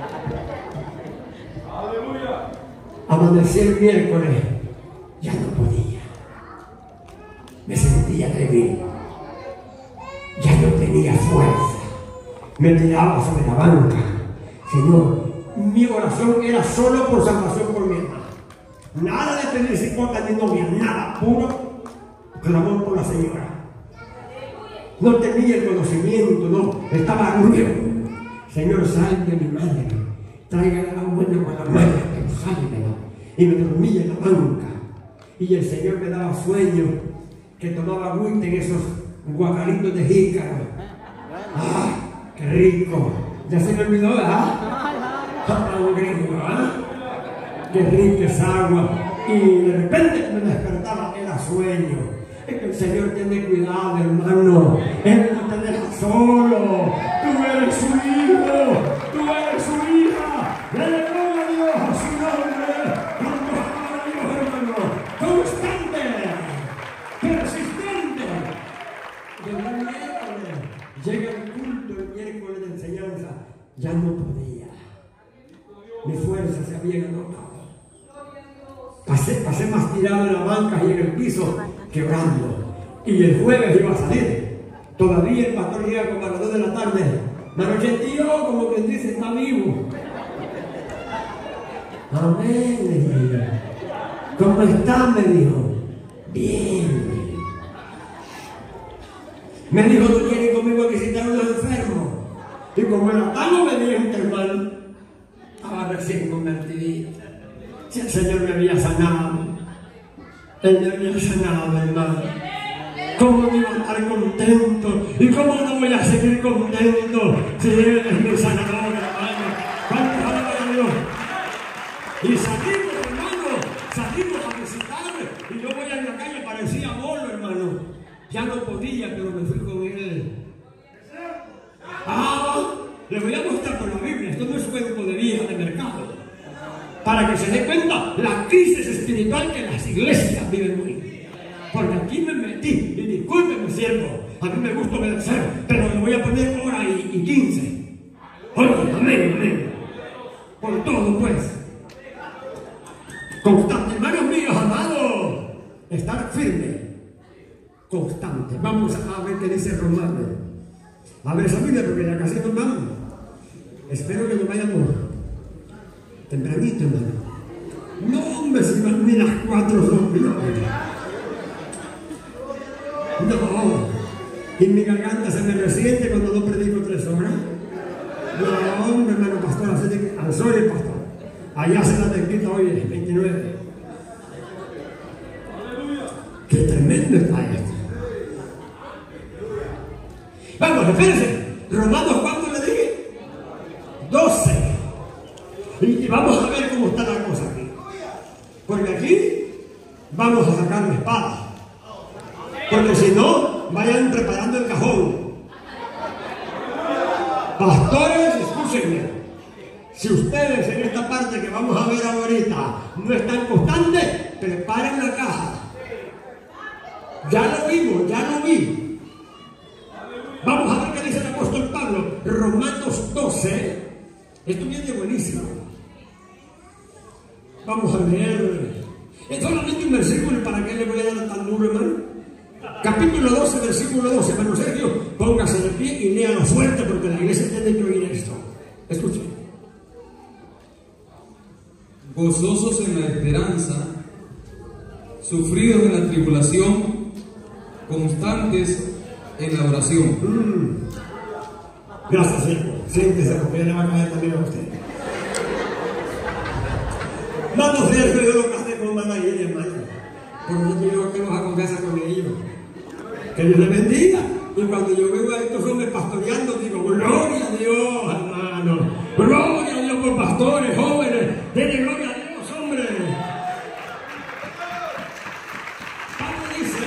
¡Aleluya! Amanecí el miércoles, ya no podía. Me sentía débil. Ya no tenía fuerza. Me tiraba sobre la banca. Señor, mi oración era solo por salvación por mi hermana. Nada de tener cipota ni novia, nada, puro clamor por la señora. No tenía el conocimiento, no, estaba nuevo. Señor, salve a mi madre, tráigala la buena con la madre, sálvela. Y me dormía en la banca. Y el Señor me daba sueño, que tomaba agüita en esos guacaritos de jícaro. ¡Ah, qué rico! Ya se me olvidó, ¿verdad? ¿Ah? Qué rica esa agua. Y de repente me despertaba, era sueño. Es que el Señor tiene cuidado, hermano. Él no te deja solo. Tú eres su hijo, tú eres su hija. Dale gloria a Dios a su nombre. Vamos a Dios, hermano. Constante, persistente. Llegó el miércoles, llega el culto el miércoles de enseñanza. Ya no podía. Mi fuerza se había agotado. Pasé, pasé más tirado en la banca y en el piso, quebrando. Y el jueves iba a salir. Todavía el pastor llega como a las dos de la tarde. Me tío, como quien dice, está vivo. Amén. ¿Cómo está? Me dijo. Bien. Me dijo, ¿tú quieres ir conmigo a visitar a unos enfermos? Y como era tan obediente, hermano, estaba recién convertido. Si el Señor me había sanado, Él me había sanado, hermano. ¿Cómo me iba a estar contento? ¿Y cómo no voy a seguir contento si Él es mi sanador, hermano? ¿Cuánto alaban a Dios? Y salimos, hermano, salimos a visitar. Y yo voy a la calle, parecía bolo, hermano. Ya no podía, pero me fui con Él. Ah, les voy a mostrar por la Biblia. Esto no es cuento de vieja de mercado. Para que se dé cuenta la crisis espiritual que las iglesias viven hoy. Porque aquí me metí, y discúlpeme, siervo, a mí me gusta obedecer, pero le voy a poner hora y, y quince. Oye, amén, amén. Por todo, pues. Constante, hermanos míos, amados. Estar firme. Constante. Vamos a ver qué dice Romano. A ver esa Biblia, porque ya casi nos vamos. Espero que nos vayamos tempranito, hermano. No, hombre, si van ni las cuatro son. No. Y mi garganta se me resiente cuando no predico tres horas. No, hombre, hermano pastor, así que al sol el pastor. Allá se la tenquita hoy, el veintinueve. Qué tremendo está esto. Vamos, espérense. Romanos, ¿cuánto le dije? doce. Y vamos a ver cómo está la cosa aquí. Porque aquí vamos a sacar la espada. Porque si no, vayan preparando el cajón. Pastores, escúchenme. Si ustedes en esta parte que vamos a ver ahorita no están constantes, preparen la caja. Ya lo vimos, ya lo vi. Vamos a ver qué dice el apóstol Pablo. Romanos doce. Esto viene buenísimo. Vamos a leer. Es solamente un versículo, ¿para qué le voy a dar tan duro, hermano? Capítulo doce, versículo doce. Hermano Sergio, póngase de pie y léalo fuerte porque la iglesia tiene que oír esto. Escuchen. Gozosos en la esperanza, sufridos en la tribulación, constantes en la oración. Mm. Gracias, Sergio. Siéntese, porque ya le va a caer también a usted. Vamos, Sergio, yo lo casé con mamá y ella, hermano. Por eso que yo tengo a confianza con ellos. Que Dios les bendiga. Y cuando yo veo a estos hombres pastoreando, digo, gloria a Dios, hermano. Gloria a Dios por pastores, jóvenes. Denle gloria a Dios, hombre. Pablo dice,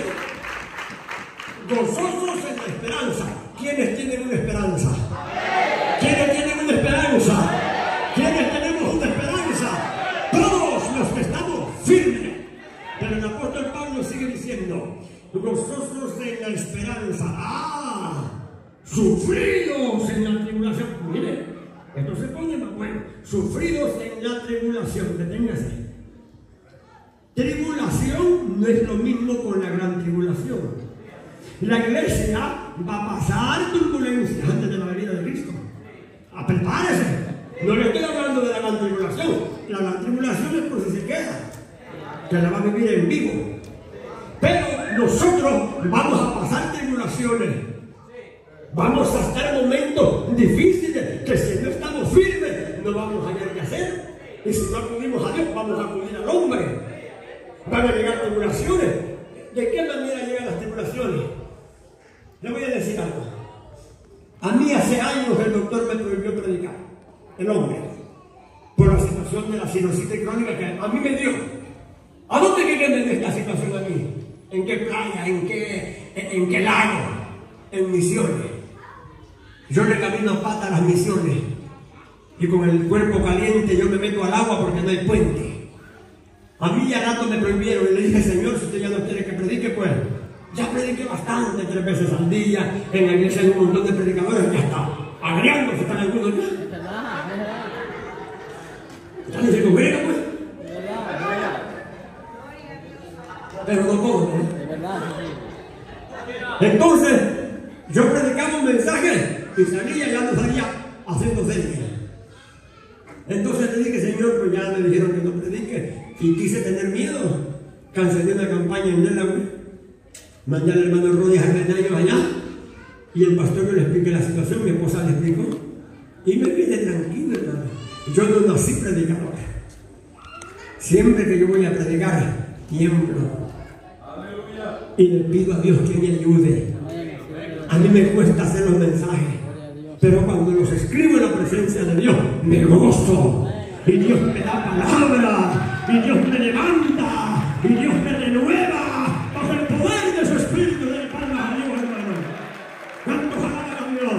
gozosos en la esperanza. ¿Quiénes tienen una esperanza? ¿Quiénes tienen una esperanza? ¿Quiénes tenemos una esperanza? Todos los que estamos firmes. Pero el apóstol Pablo sigue diciendo, gozosos en la esperanza. ¡Ah! Sufridos en la tribulación. Mire, esto se pone más bueno. Sufridos en la tribulación. Deténgase. Tribulación no es lo mismo con la gran tribulación. La iglesia va a pasar turbulencia antes de la venida de Cristo. Ah, prepárese. No le estoy hablando de la gran tribulación. La gran tribulación es por si se queda, que la va a vivir en vivo. Pero nosotros vamos a pasar tribulaciones. Vamos a estar momentos difíciles que si no estamos firmes no vamos a hallar qué hacer. Y si no acudimos a Dios, vamos a acudir al hombre. Van a llegar tribulaciones. ¿De qué manera llegan las tribulaciones? Le voy a decir algo. A mí hace años el doctor me prohibió predicar, el hombre, por la situación de la sinusitis crónica que a mí me dio. ¿A dónde quiere que me dé esta situación a mí? ¿En qué playa? ¿En qué, en, en qué lago? En Misiones. Yo le camino a pata a las Misiones y con el cuerpo caliente yo me meto al agua porque no hay puente. A mí ya rato me prohibieron y le dije, Señor, si usted ya no quiere que predique, pues ya prediqué bastante, tres veces al día. En la iglesia hay un montón de predicadores, ya está. Agriándose están algunos ya. Están diciendo, mira, pues. Pero no todos, ¿eh? Entonces, yo predicaba un mensaje y salía, ya no salía haciendo señas. Entonces le dije, Señor, pues ya me dijeron que no predique. Y quise tener miedo. Cancelé una campaña en Delaware. Mandé al hermano Rodríguez a Renayo allá. Y el pastor me le expliqué la situación, mi esposa le explicó. Y me quedé tranquilo, hermano. Yo no nací predicador. Siempre que yo voy a predicar, tiemblo. Y le pido a Dios que me ayude. A mí me cuesta hacer los mensajes, pero cuando los escribo en la presencia de Dios, me gozo. Y Dios me da palabra, y Dios me levanta, y Dios me renueva bajo el poder de su Espíritu. De palmas a Dios, hermano. ¿Cuántos alaban a Dios?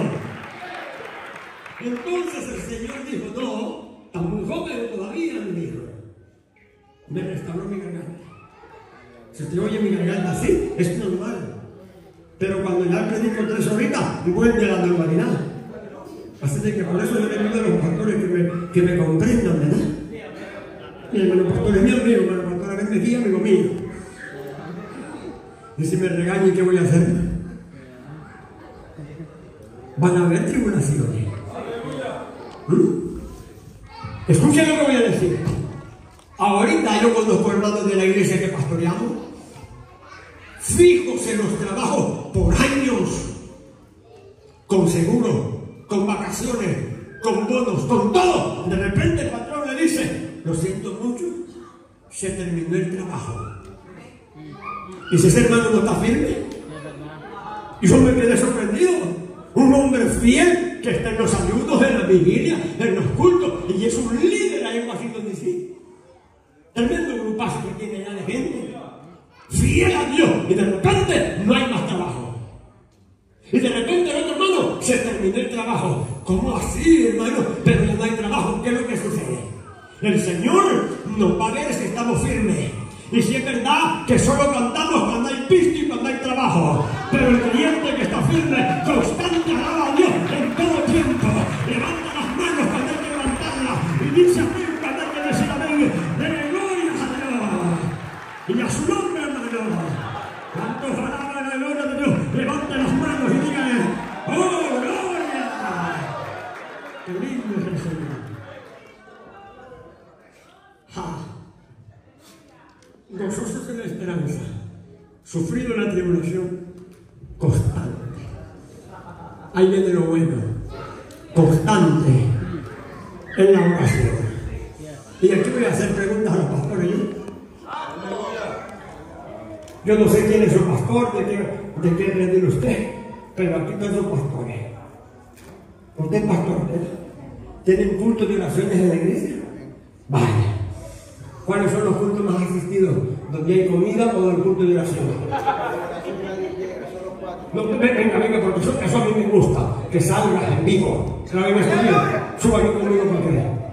Entonces el Señor dijo, no, tan muy joven todavía, me dijo. Me restauró mi garganta. Si usted oye mi garganta así, es normal. Pero cuando ya predico tres horitas, vuelve a la normalidad. Así de que por eso yo le pido a los pastores que me, que me comprendan, ¿verdad? Y el hermano pastor es mi amigo, el hermano pastor a veces guía, amigo mío. Y si me regañan, ¿qué voy a hacer? Van a haber tribulaciones. ¿Mm? Escuchen lo que voy a decir. Ahorita yo conozco hermanos de la iglesia que pastoreamos, fijos en los trabajos por años, con seguro, con vacaciones, con bonos, con todo. De repente el patrón le dice, lo siento mucho, se terminó el trabajo. Y si ese hermano no está firme, y yo me quedé sorprendido. Un hombre fiel que está en los ayunos, en la vigilia, en los cultos, y es un líder ahí en Washington D C. Tremendo grupazo que tiene ya de gente. Fiel a Dios, y de repente no hay más trabajo. Y de repente el otro hermano, se terminó el trabajo. ¿Cómo así, hermano? Pero ya no hay trabajo. ¿Qué es lo que sucede? El Señor nos va a ver si estamos firmes. Y si es verdad que solo cantamos cuando hay pisto y cuando hay trabajo. Pero el creyente que está firme, constante, alaba a Dios en todo tiempo. Levanta las manos cuando hay que levantarlas. Y dice amén cuando hay que decir amén. sufrido la tribulación constante. Ahí viene lo bueno, constante en la oración. Y aquí voy a hacer preguntas a los pastores. Yo, yo no sé quién es su pastor, de qué, de qué redil usted, pero aquí están los pastores. Usted es pastor, ¿eh? ¿Tienen cultos de oraciones en la iglesia? Vaya. ¿Cuáles son los cultos más asistidos? ¿Donde hay comida o del culto de oración? No, venga, venga, porque eso, eso a mí me gusta, que salga en vivo. Se la venga a estudiar. Suba aquí conmigo para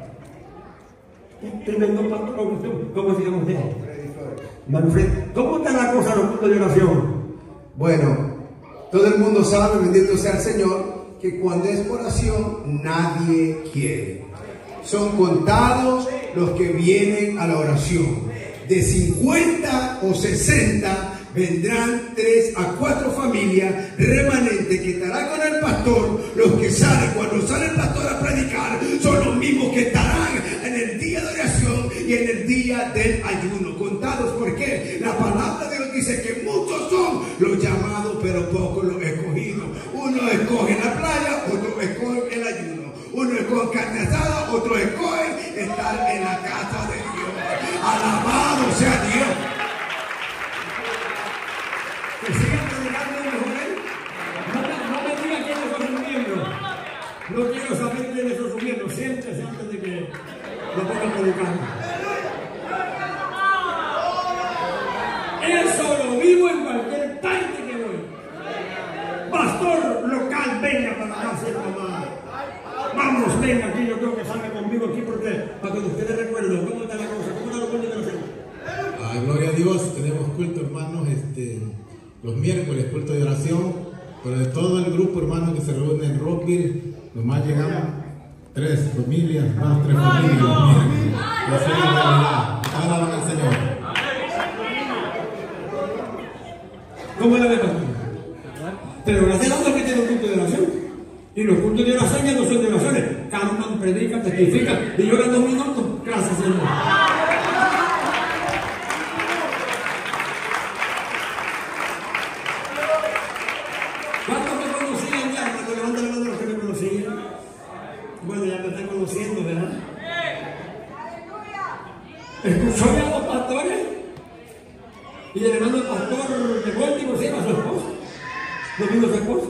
que tremendo pastor, ¿cómo se llama usted? Manfred. ¿Cómo está la cosa en los cultos de oración? Bueno, todo el mundo sabe, bendito sea el Señor, que cuando es oración nadie quiere. Son contados los que vienen a la oración. De cincuenta o sesenta vendrán tres a cuatro familias remanentes que estarán con el pastor. Los que salen, cuando sale el pastor a predicar, son los mismos que estarán en el día de oración y en el día del ayuno. Contados, porque la palabra de Dios dice que muchos son los llamados, pero pocos los escogidos. Uno escoge la playa, otro escoge el ayuno. Uno escoge carne asada, otro escoge estar en la casa de Dios. Alabado sea Dios. Que sigan predicando mejor él. No me, no me digan quiénes son sus miembros. No quiero saber quiénes son sus miembros. Siéntese antes de que lo pongan predicando. Eso lo vivo en cualquier parte que voy. Pastor local, venga para acá, cierto más. Vamos, venga aquí, yo creo que salga conmigo aquí porque para que ustedes recuerden cómo está la cosa, cómo está lo culto de oración. Ah, gloria a Dios, tenemos culto, hermanos, este, los miércoles, culto de oración, pero de todo el grupo, hermanos, que se reúne en Rockville, nomás llegamos tres familias, más tres familias los miércoles. Y así es la realidad. Alaban al Señor. ¿Cómo la ve, pastor? Pero gracias a Dios que tiene un culto de oración. Y los cultos de oración ya no son de oraciones. Cantan, predican, testifican y lloran dos minutos. Gracias, Señor. ¿Cuántos me conocían ya? Cuando levantan la mano los que me conocían. Bueno, ya me están conociendo, ¿verdad? Escuchó ya a los pastores. Y el hermano pastor de Baltimore se llama a su esposa. ¿No vino su esposa?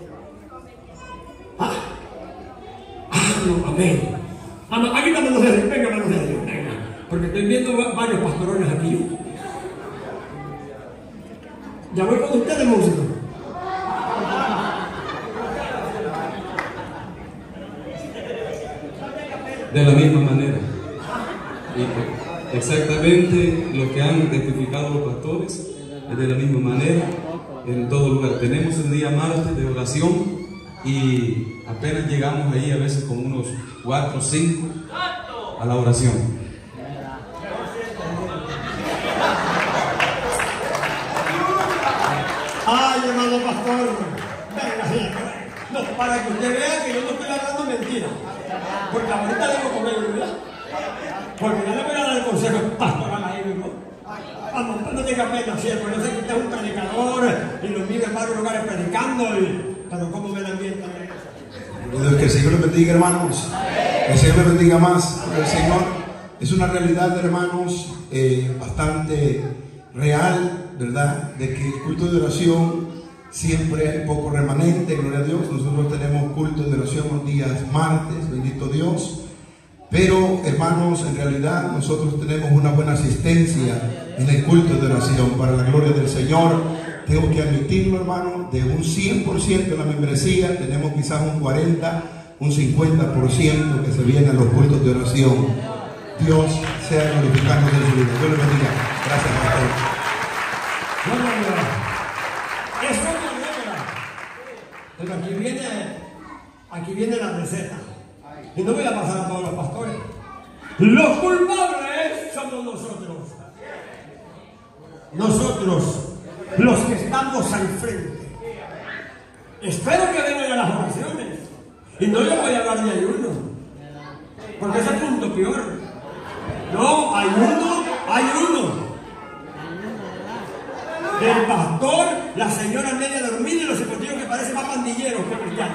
Ah, ah, no, amén. Ah, no, aquí estamos los dedos, venga, manos de Dios, venga. Porque estoy viendo varios pastorones aquí. Ya voy con ustedes, músicos. De la misma manera. Y exactamente lo que han testificado los pastores es de la misma manera en todo lugar. Tenemos el día martes de oración. Y apenas llegamos ahí a veces con unos cuatro o cinco a la oración. Ay, hermano pastor, venga, no, para que usted vea que yo no estoy hablando mentira. Porque ahorita debo comer, ¿verdad? Porque yo le voy a dar el consejo pastoral ahí mismo. Vamos, no tenga pena, cierto. Yo sé que usted es un predicador y lo mira en varios lugares predicando, y, pero ¿cómo ve el ambiente? Que el Señor les bendiga, hermanos. Que el Señor les bendiga más. El Señor es una realidad, hermanos, eh, bastante real, ¿verdad? De que el culto de oración siempre hay poco remanente, gloria a Dios. Nosotros tenemos culto de oración los días martes, bendito Dios. Pero, hermanos, en realidad nosotros tenemos una buena asistencia en el culto de oración para la gloria del Señor. Tengo que admitirlo, hermano, de un cien por ciento de la membresía, tenemos quizás un cuarenta, un cincuenta por ciento que se viene a los cultos de oración. Dios sea glorificado en su vida. Dios les bendiga. Gracias, pastor. Es una regla. Pero aquí viene, aquí viene la receta. Y no voy a pasar a todos los pastores. Los culpables somos nosotros. Nosotros. Los que estamos al frente. Espero que vengan a las oraciones. Y no les voy a hablar de ayuno. Porque ese es el punto peor. No, ayuno, ayuno. El pastor, la señora media dormida y los escotillos que parecen más pandilleros que cristianos.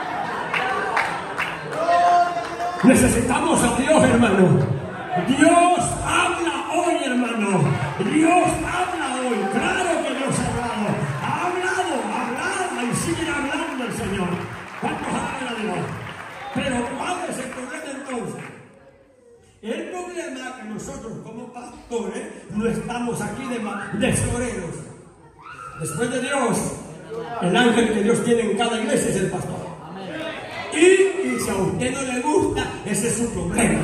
Necesitamos a Dios, hermano. Dios habla hoy, hermano. Dios habla hoy. Claro que Dios ha hablado. Ha hablado, ha hablado y sigue hablando el Señor. ¿Cuántos hablan a Dios? Pero ¿cuál es el problema entonces? El problema es que nosotros como pastores no estamos aquí de, de floreros. Después de Dios, el ángel que Dios tiene en cada iglesia es el pastor. Y, y si a usted no le gusta, ese es su problema.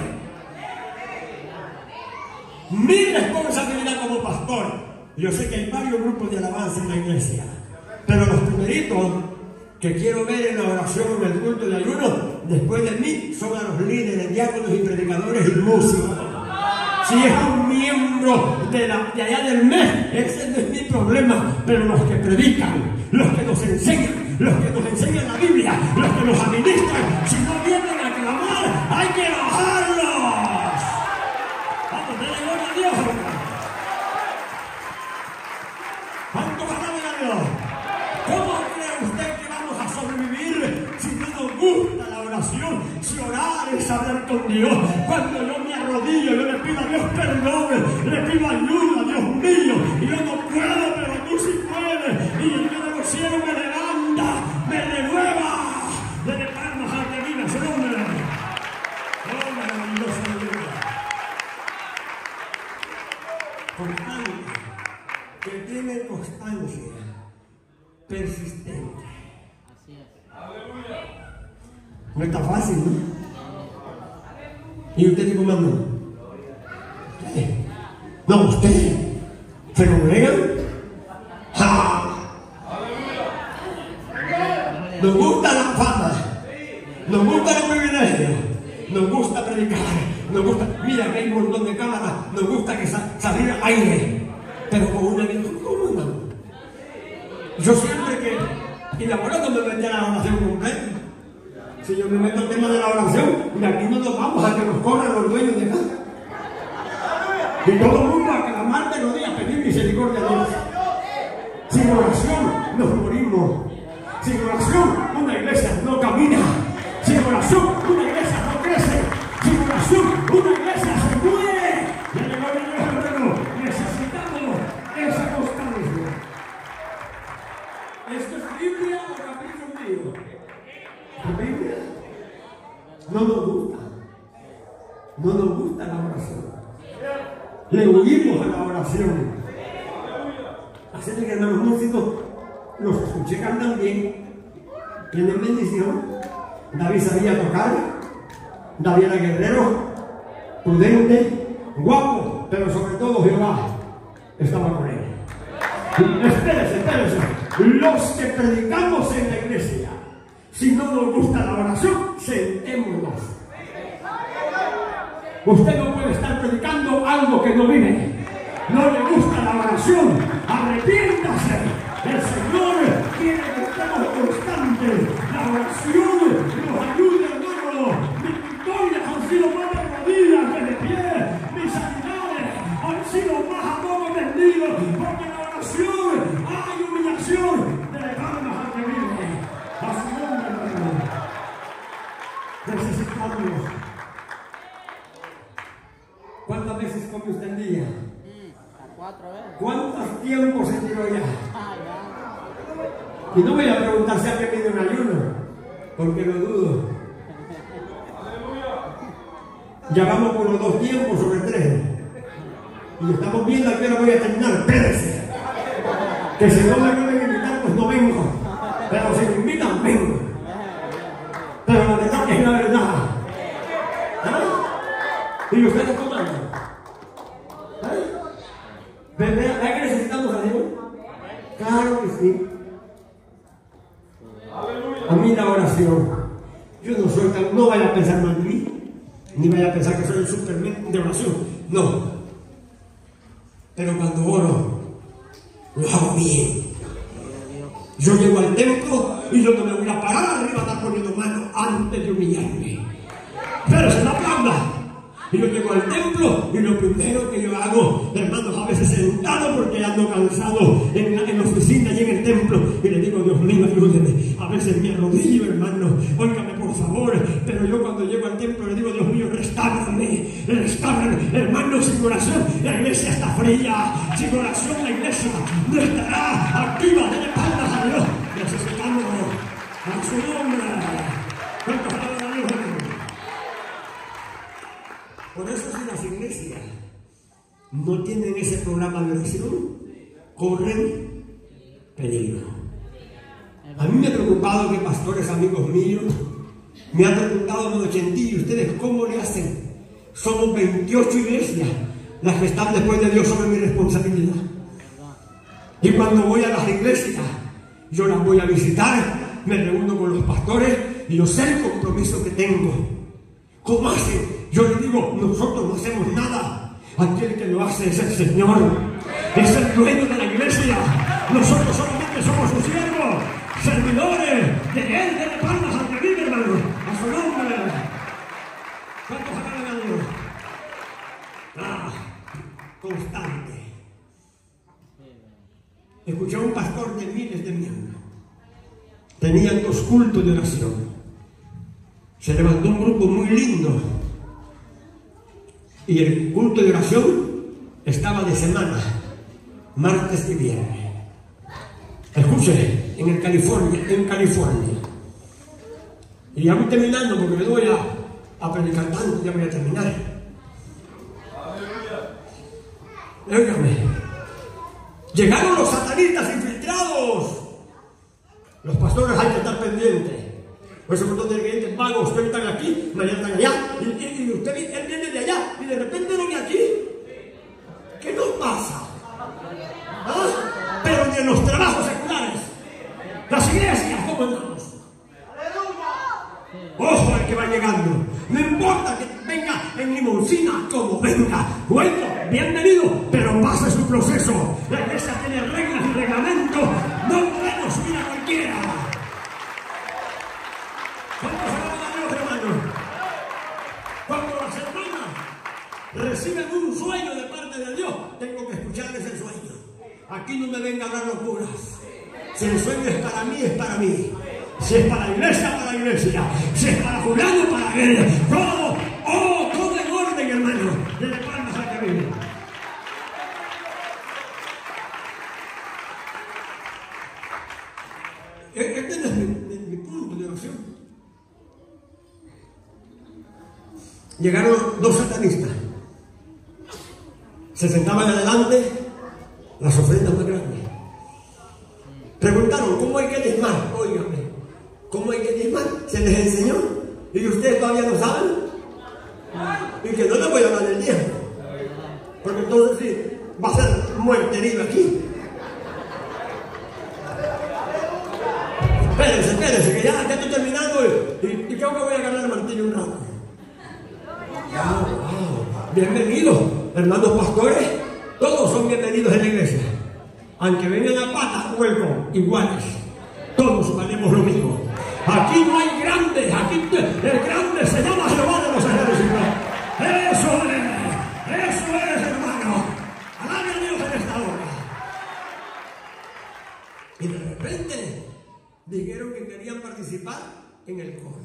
Mi responsabilidad como pastor, yo sé que hay varios grupos de alabanza en la iglesia, pero los primeritos que quiero ver en la oración, en el culto de ayuno, después de mí, son a los líderes, diáconos y predicadores y músicos. Si es un miembro de, la, de allá del mes, ese no es mi problema, pero los que predican, los que nos enseñan, los que nos enseñan la Biblia, los que nos administran, si no vienen a clamar, hay que bajarlos. Vamos, denle gloria a Dios. ¿Cuántos alaban a Dios? ¿Cómo cree usted que vamos a sobrevivir si no nos gusta la oración? Si orar es hablar con Dios. Cuando yo me arrodillo, yo le pido a Dios perdón, le pido ayuda, Dios mío, y yo no puedo, pero tú sí puedes, y el Dios de los cielos me levanta, me renueva. Dele palmas al que vive su nombre. Oh, maravilloso Dios. Constante, que tiene constancia, persistente. No está fácil, ¿no? ¿Y usted qué comanda? ¿Usted? No, usted. ¿Se congregan? ¡Ja! Nos gusta la fama, nos gusta los privilegios, nos gusta predicar, nos gusta, mira que hay un montón de cámaras, nos gusta que sa salir al aire, pero con una vida, ¿cómo, hermano? Yo siempre que, y la verdad no me metí a la oración completa. Si yo me meto al tema de la oración, de aquí no nos vamos a que nos cobran los dueños de casa. Y todo el mundo a clamar de los días, pedir misericordia a Dios. Sin oración nos morimos. Sin oración una iglesia no camina. Sin oración una iglesia no crece. Sin oración una iglesia se muere. Necesitamos esa constancia. ¿Esto es Biblia o capricho mío? La Biblia no nos gusta, no nos gusta la oración, le huimos a la oración. Así que hermanos músicos, los escuché cantar bien, tienen bendición. David sabía tocar, David era guerrero, prudente, guapo, pero sobre todo Jehová estaba con él. Espérese, espérese, los que predicamos en la iglesia, si no nos gusta la oración, sentémonos. Usted no puede estar predicando algo que no vive. No le gusta la oración, arrepiéntase. El Señor quiere que estemos constantes. La oración nos ayuda, hermano. Mis victorias han sido más de rodillas que de pie. Mis sanidades han sido más a poco vendidos. Porque en la oración hay humillación. De palmas al que vive. A su nombre, hermano. Necesitamos. ¿Cuántas veces come usted el día? Cuatro veces. ¿Cuántos tiempos se tiró ya? Y no voy a preguntar si alguien pide un ayuno, porque lo dudo. Ya vamos por los dos tiempos sobre tres. Y estamos viendo a qué hora voy a terminar. Espérense. Que si no me vuelven a invitar, pues no vengo. Pero si me invitan, vengo. Pero la verdad es la verdad. ¿Ah? ¿Y ustedes cómo andan? ¿Verdad que necesitamos a Dios? Claro que sí. A mí la oración, yo no soy tan, no vaya a pensar mal de mí, ni vaya a pensar que soy el superman de oración, no. Pero cuando oro, lo hago bien. Yo llego al templo y yo no me voy a parar arriba a estar poniendo mano antes de humillarme. Pero se la aplauda. Y yo llego al templo y lo primero que yo hago, hermanos, a veces sentado porque ando cansado en la, en la oficina y en el templo, y le digo, Dios mío, ayúdeme. A veces me arrodillo, hermano, óigame por favor, pero yo cuando llego al templo le digo, Dios mío, restábrame, restábrame. Hermanos, sin oración la iglesia está fría, sin oración la iglesia no estará activa. Denle palmas a Dios. Necesitamos a su nombre. ¿Cuántos alaban a Dios, hermano? Por eso, si las iglesias no tienen ese programa de oración, corren peligro. A mí me ha preocupado que pastores amigos míos me han preguntado, don Ochentillo, ¿ustedes cómo le hacen? Somos veintiocho iglesias las que están después de Dios sobre mi responsabilidad. Y cuando voy a las iglesias, yo las voy a visitar, me reúno con los pastores y yo sé el compromiso que tengo. ¿Cómo hacen? Yo les digo, nosotros no hacemos nada. Aquel que lo hace es el Señor. Es el dueño de la iglesia. Nosotros solamente somos sus siervos, servidores de Él. De palmas al que vive, hermano. A su nombre. ¿Cuántos alaban a Dios? Ah, constante. Escuché a un pastor de miles de miembros. Tenían dos cultos de oración. Se levantó un grupo muy lindo. Y el culto de oración estaba de semana, martes y viernes. Escuche, en el California, en California. Y ya voy terminando porque me voy a, a predicar tanto, ya voy a terminar. Óigame, llegaron los satanistas infiltrados. Los pastores hay que estar pendientes. Por eso un montón de creyentes vagos que están aquí, mañana están allá, y, y, y usted él viene de allá, y de repente no viene aquí. ¿Qué nos pasa? ¿Ah? Pero ni en los trabajos seculares, las iglesias, ¿cómo andamos? Ojo al que va llegando. No importa que venga en limoncina, como venga. Bueno, bienvenido, pero pase su proceso. La iglesia tiene reglas y reglamentos. No podemos subir a cualquiera. ¿Cuántos alaban a Dios, hermano? Cuando las hermanas reciben un sueño de parte de Dios, tengo que escucharles el sueño. Aquí no me venga a hablar locuras. Si el sueño es para mí, es para mí. Si es para la iglesia, para la iglesia. Si es para Juliano, para él. Todo, oh, todo en orden, hermano. Dele palmas al que vive. Este no es mi, mi, mi punto de oración. Llegaron dos satanistas. Se sentaban adelante las ofrendas más grandes. Preguntaron, ¿cómo hay que diezmar? Óigame, ¿cómo hay que diezmar? Se les enseñó. ¿Y ustedes todavía no saben? Y que no les voy a hablar del diezmo. Porque entonces sí, va a ser muerterío aquí. Espérense, espérense, que ya, ya estoy terminando y, y, y creo que voy a ganar el martillo un rato. Wow, wow. Bienvenidos, hermanos pastores. Todos son bienvenidos en la iglesia. Aunque vengan a pata, welcome, iguales. Todos valemos lo mismo. Aquí no hay grandes, aquí el grande se llama Jehová de los ejércitos. Eso es, eso es, hermano. Alabe a Dios en esta hora. Y de repente dijeron que querían participar en el coro.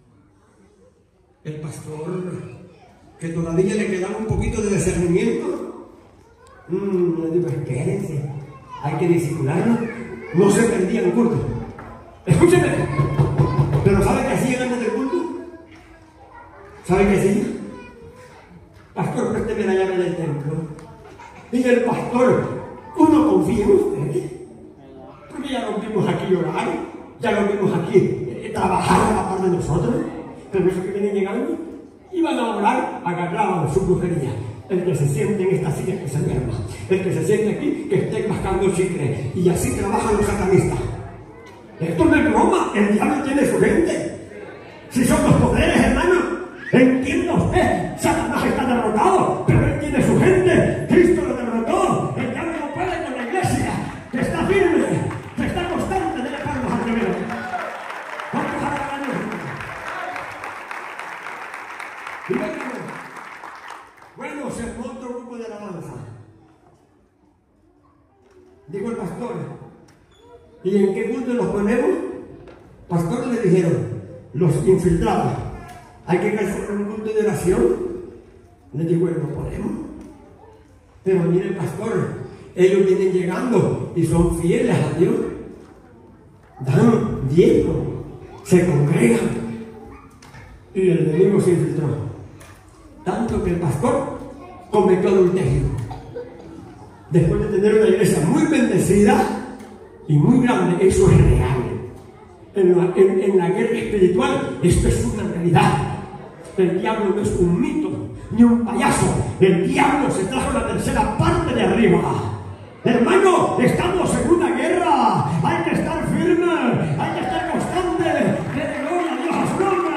El pastor, que todavía le quedaba un poquito de discernimiento, mmm, le digo, espérense, hay que disimularlo. No se perdían culto. Escúcheme. Pero ¿sabe qué hacían antes del culto? ¿Sabe qué hacían? Pastor, présteme la llave del templo. Y el pastor, uno confía en usted. Porque ya lo vimos aquí orar, ya lo vimos aquí eh, trabajar a la par de nosotros. Pero esos que vienen llegando, iban a orar, agarraban su brujería. El que se siente en esta silla que se duerma, el que se siente aquí que esté mascando chicle, y así trabajan los satanistas. Esto no es broma, el diablo tiene su gente. Si son los poderes, hermano, entienda usted, Satanás está derrotado, pero él tiene su gente. Cristo lo derrotó. El diablo no puede con la iglesia, que está firme, que está constante de la palma al que viene. Vamos a la luz. Y venga, ¿Y en qué punto los ponemos? Pastor, le dijeron los infiltrados, hay que hacer un culto de oración. Le digo, no podemos. Pero mire, pastor, ellos vienen llegando y son fieles a Dios, dan diezmo, se congregan, y el enemigo se infiltró, tanto que el pastor cometió adulterio. Después de tener una iglesia muy bendecida y muy grande, eso es real. En la, en, en la guerra espiritual, esto es una realidad. El diablo no es un mito ni un payaso. El diablo se trajo la tercera parte de arriba. Hermano, estamos en una guerra. Hay que estar firme, hay que estar constante. Que gloria a Dios a su nombre.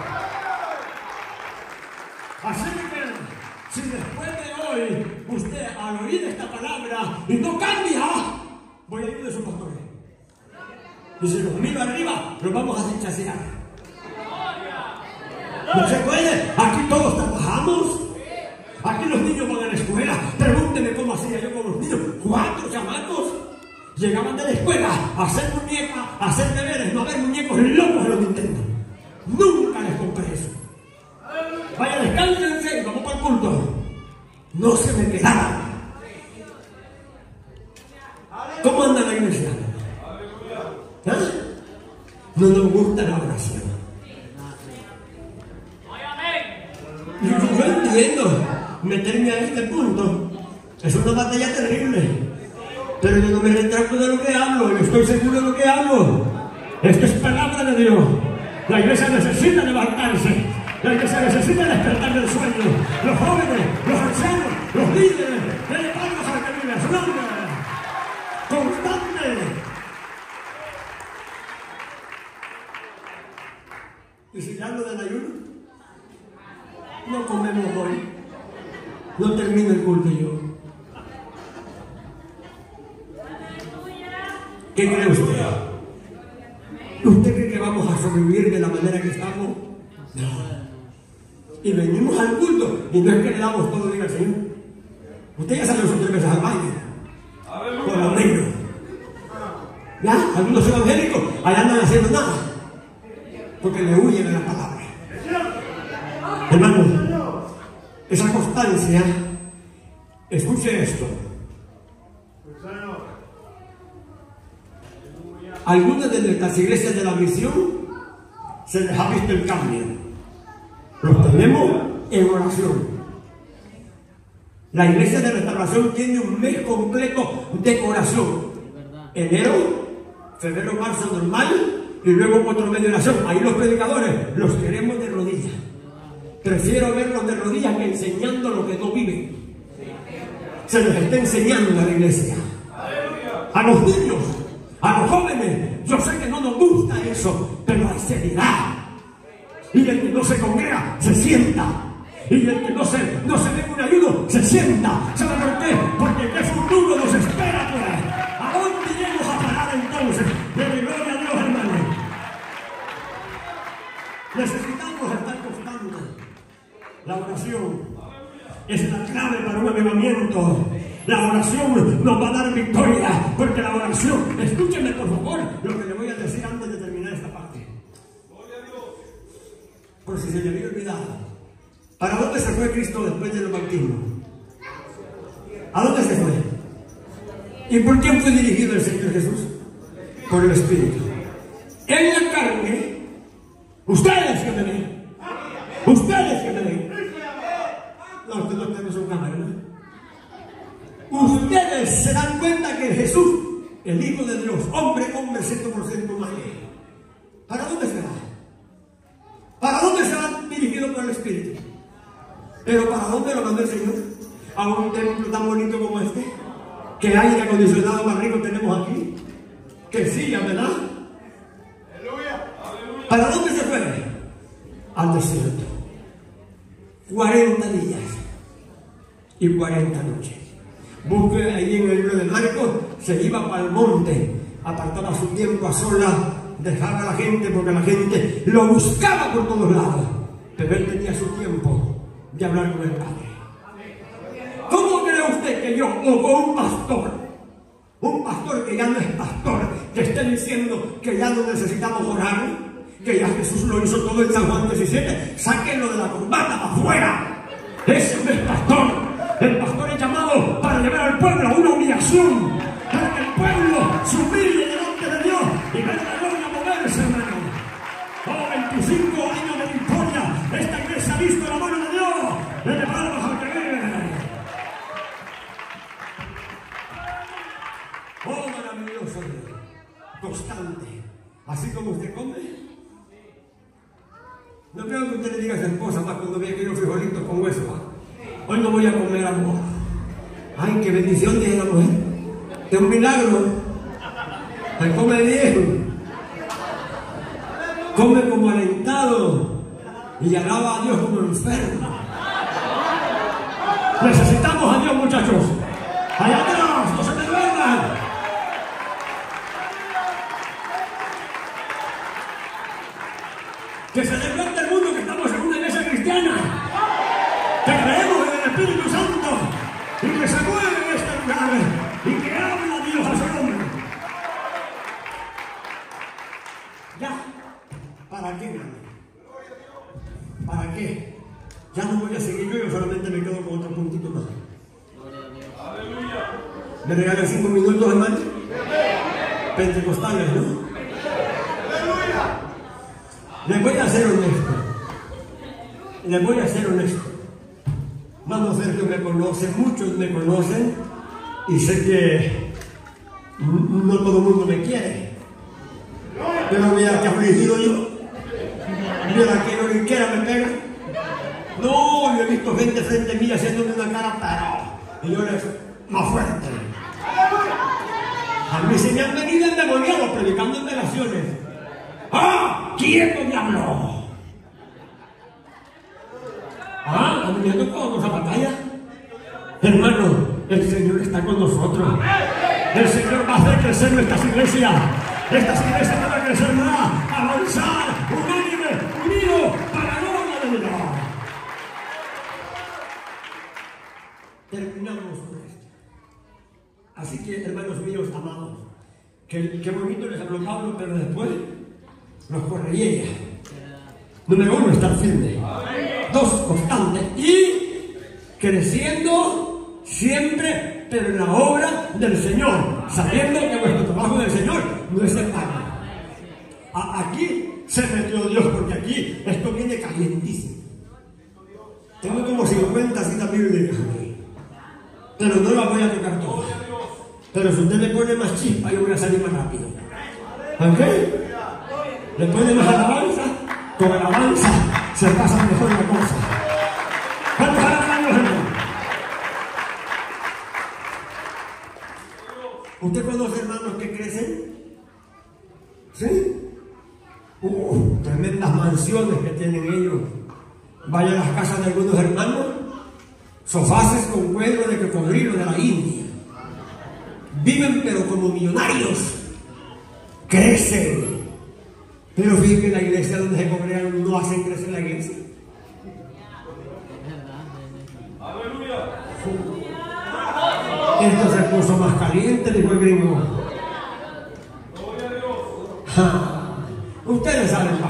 Así que, si después de hoy usted al oír esta palabra y no cambia, voy a ir de su pastor. Y si los miro arriba, los vamos a rechacear. No se puede. Aquí todos trabajamos. Aquí los niños van a la escuela. Pregúnteme cómo hacía yo con los niños. Cuatro chamacos llegaban de la escuela a hacer muñecas, a hacer deberes, no a ver muñecos locos en los Nintendo. Nunca les compré eso. Vaya, descánsense y vamos para el culto. No se me quedaban. ¿Cómo anda la iglesia? ¿Ah? No nos gusta la oración. Yo, yo entiendo meterme a este punto. Es una batalla terrible. Pero yo no me retracto de lo que hablo. Yo estoy seguro de lo que hablo. Esto es palabra de Dios. La iglesia necesita levantarse. La iglesia necesita despertar del sueño. Los jóvenes, los ancianos, los líderes. Denle palmas al que vive a su nombre. Constante. ¿Y si hablo del ayuno? No comemos hoy. No termino el culto yo. ¿Qué cree usted? ¿Usted cree que vamos a sobrevivir de la manera que estamos? No. Y venimos al culto y no es que le damos todo bien al Señor. Usted ya salió sus tres veces al baño. Por lo menos. ¿Ya? Algunos evangélicos allá andan haciendo nada. Porque le huyen a la palabra. Hermano, esa constancia, escuche esto. Algunas de nuestras iglesias de la misión se les ha visto el cambio. Los tenemos en oración. La iglesia de restauración tiene un mes completo de oración. Enero, febrero, marzo normal y luego otro mes de oración. Ahí los predicadores los queremos de rodillas. Prefiero verlos de rodillas que enseñando lo que no viven. Se les está enseñando a la iglesia. A los niños, a los jóvenes. Yo sé que no nos gusta eso, pero hay seriedad. Y el que no se congrega, se sienta. Y el que no se, no se ve un ayuno, se sienta. ¿Sabe por qué? Porque qué futuro nos espera, pues. ¿A dónde iremos a parar entonces? De gloria a Dios, hermano. Necesitamos estar constantes. La oración es la clave para un avivamiento. La oración nos va a dar victoria, porque la oración, escúchenme por favor lo que le voy a decir antes de terminar esta parte. Por si se le había olvidado. ¿Para dónde se fue Cristo después del bautismo? ¿A dónde se fue? ¿Y por quién fue dirigido el Señor Jesús? Por el Espíritu. En la carne, ustedes que me ven, ustedes que me ven, no, ustedes no tenemos un cámara, ¿no? Ustedes se dan cuenta que Jesús, el Hijo de Dios, hombre, hombre, cien por ciento humano, ¿para dónde se va? ¿Para dónde se va dirigido por el Espíritu? ¿Pero para dónde lo mandó el Señor? ¿A un templo tan bonito como este? ¿Qué aire acondicionado más rico tenemos aquí? ¿Qué silla, verdad? ¿Para dónde se fue? Al desierto. cuarenta días y cuarenta noches. Busque ahí en el libro de Marcos, se iba para el monte, apartaba su tiempo a solas, dejaba a la gente porque la gente lo buscaba por todos lados, pero él tenía su tiempo de hablar con el Padre. ¿Cómo cree usted que yo, o con un pastor, un pastor que ya no es pastor, que esté diciendo que ya no necesitamos orar, que ya Jesús lo hizo todo en San Juan diecisiete, sáquenlo de la corbata para afuera. Ese no es pastor. El pastor es llamado para llevar al pueblo a una humillación, para que el pueblo se humille delante de Dios y vea la gloria moverse, hermano. Oh, veinticinco años de victoria, esta iglesia ha visto la mano de Dios. Le palmas al que vive. Oh, maravilloso Dios, constante, así como usted come. No creo que usted le diga a su esposa más cuando vea que yo frijolitos con hueso. Hoy no voy a comer, amor. Ay, qué bendición tiene la mujer. Es un milagro. Se come bien. Come como alentado y alaba a Dios como enfermo. Necesitamos a Dios, muchachos. Allá atrás, no se me duerman. Que se despierte el mundo, que estamos en una iglesia cristiana, que creemos en el Espíritu Santo y que se mueve en este lugar y que habla Dios a su nombre. Ya, ¿para qué, hermano? ¿Para qué? Ya no voy a seguir yo, yo solamente me quedo con otro puntito más. ¿Me regalan cinco minutos, hermano? Pentecostales, ¿no? Les voy a ser honesto. Les voy a ser honesto. Vamos, Sergio me conoce, muchos me conocen y sé que no todo el mundo me quiere. Pero mira que afligido yo. Mira que lloriquera me pega. No, yo he visto gente frente a mí haciéndome una cara pero y yo les más fuerte. A mí se me han venido endemoniados predicando en relaciones. ¡Ah! ¡Quieto, diablo! ¡Ah! ¿A mí me ha tocado esa batalla? Hermano, el Señor está con nosotros. El Señor va a hacer crecer nuestras iglesias. Estas iglesias van a crecer más, avanzar, unánime, unidos, para la gloria de Dios. Terminamos con esto. Así que, hermanos míos amados, qué, qué bonito les habló Pablo, pero después nos correría. Número uno, estar firme. Dos, constante. Y creciendo siempre, pero en la obra del Señor, sabiendo que nuestro trabajo del Señor no es en vano. Aquí se metió Dios, porque aquí esto viene calientísimo. Tengo como cincuenta citas bíblicas aquí, pero no las voy a tocar todas. Pero si usted le pone más chispa, yo voy a salir más rápido. ¿Ok? Le pone más alabanza, con alabanza se pasa mejor la cosa. ¿Cuántos alaban a Dios, hermano? ¿Usted conoce hermanos que crecen? ¿Sí? Uh, tremendas mansiones que tienen ellos. Vaya a las casas de algunos hermanos, sofaces con cuero de cocodrilo de la India. Viven pero como millonarios. Crecen. Pero fíjense que en la iglesia donde se congregan no hacen crecer la iglesia. ¡Aleluya! Esto se puso más caliente, dijo el gringo. Ja. Ustedes saben más.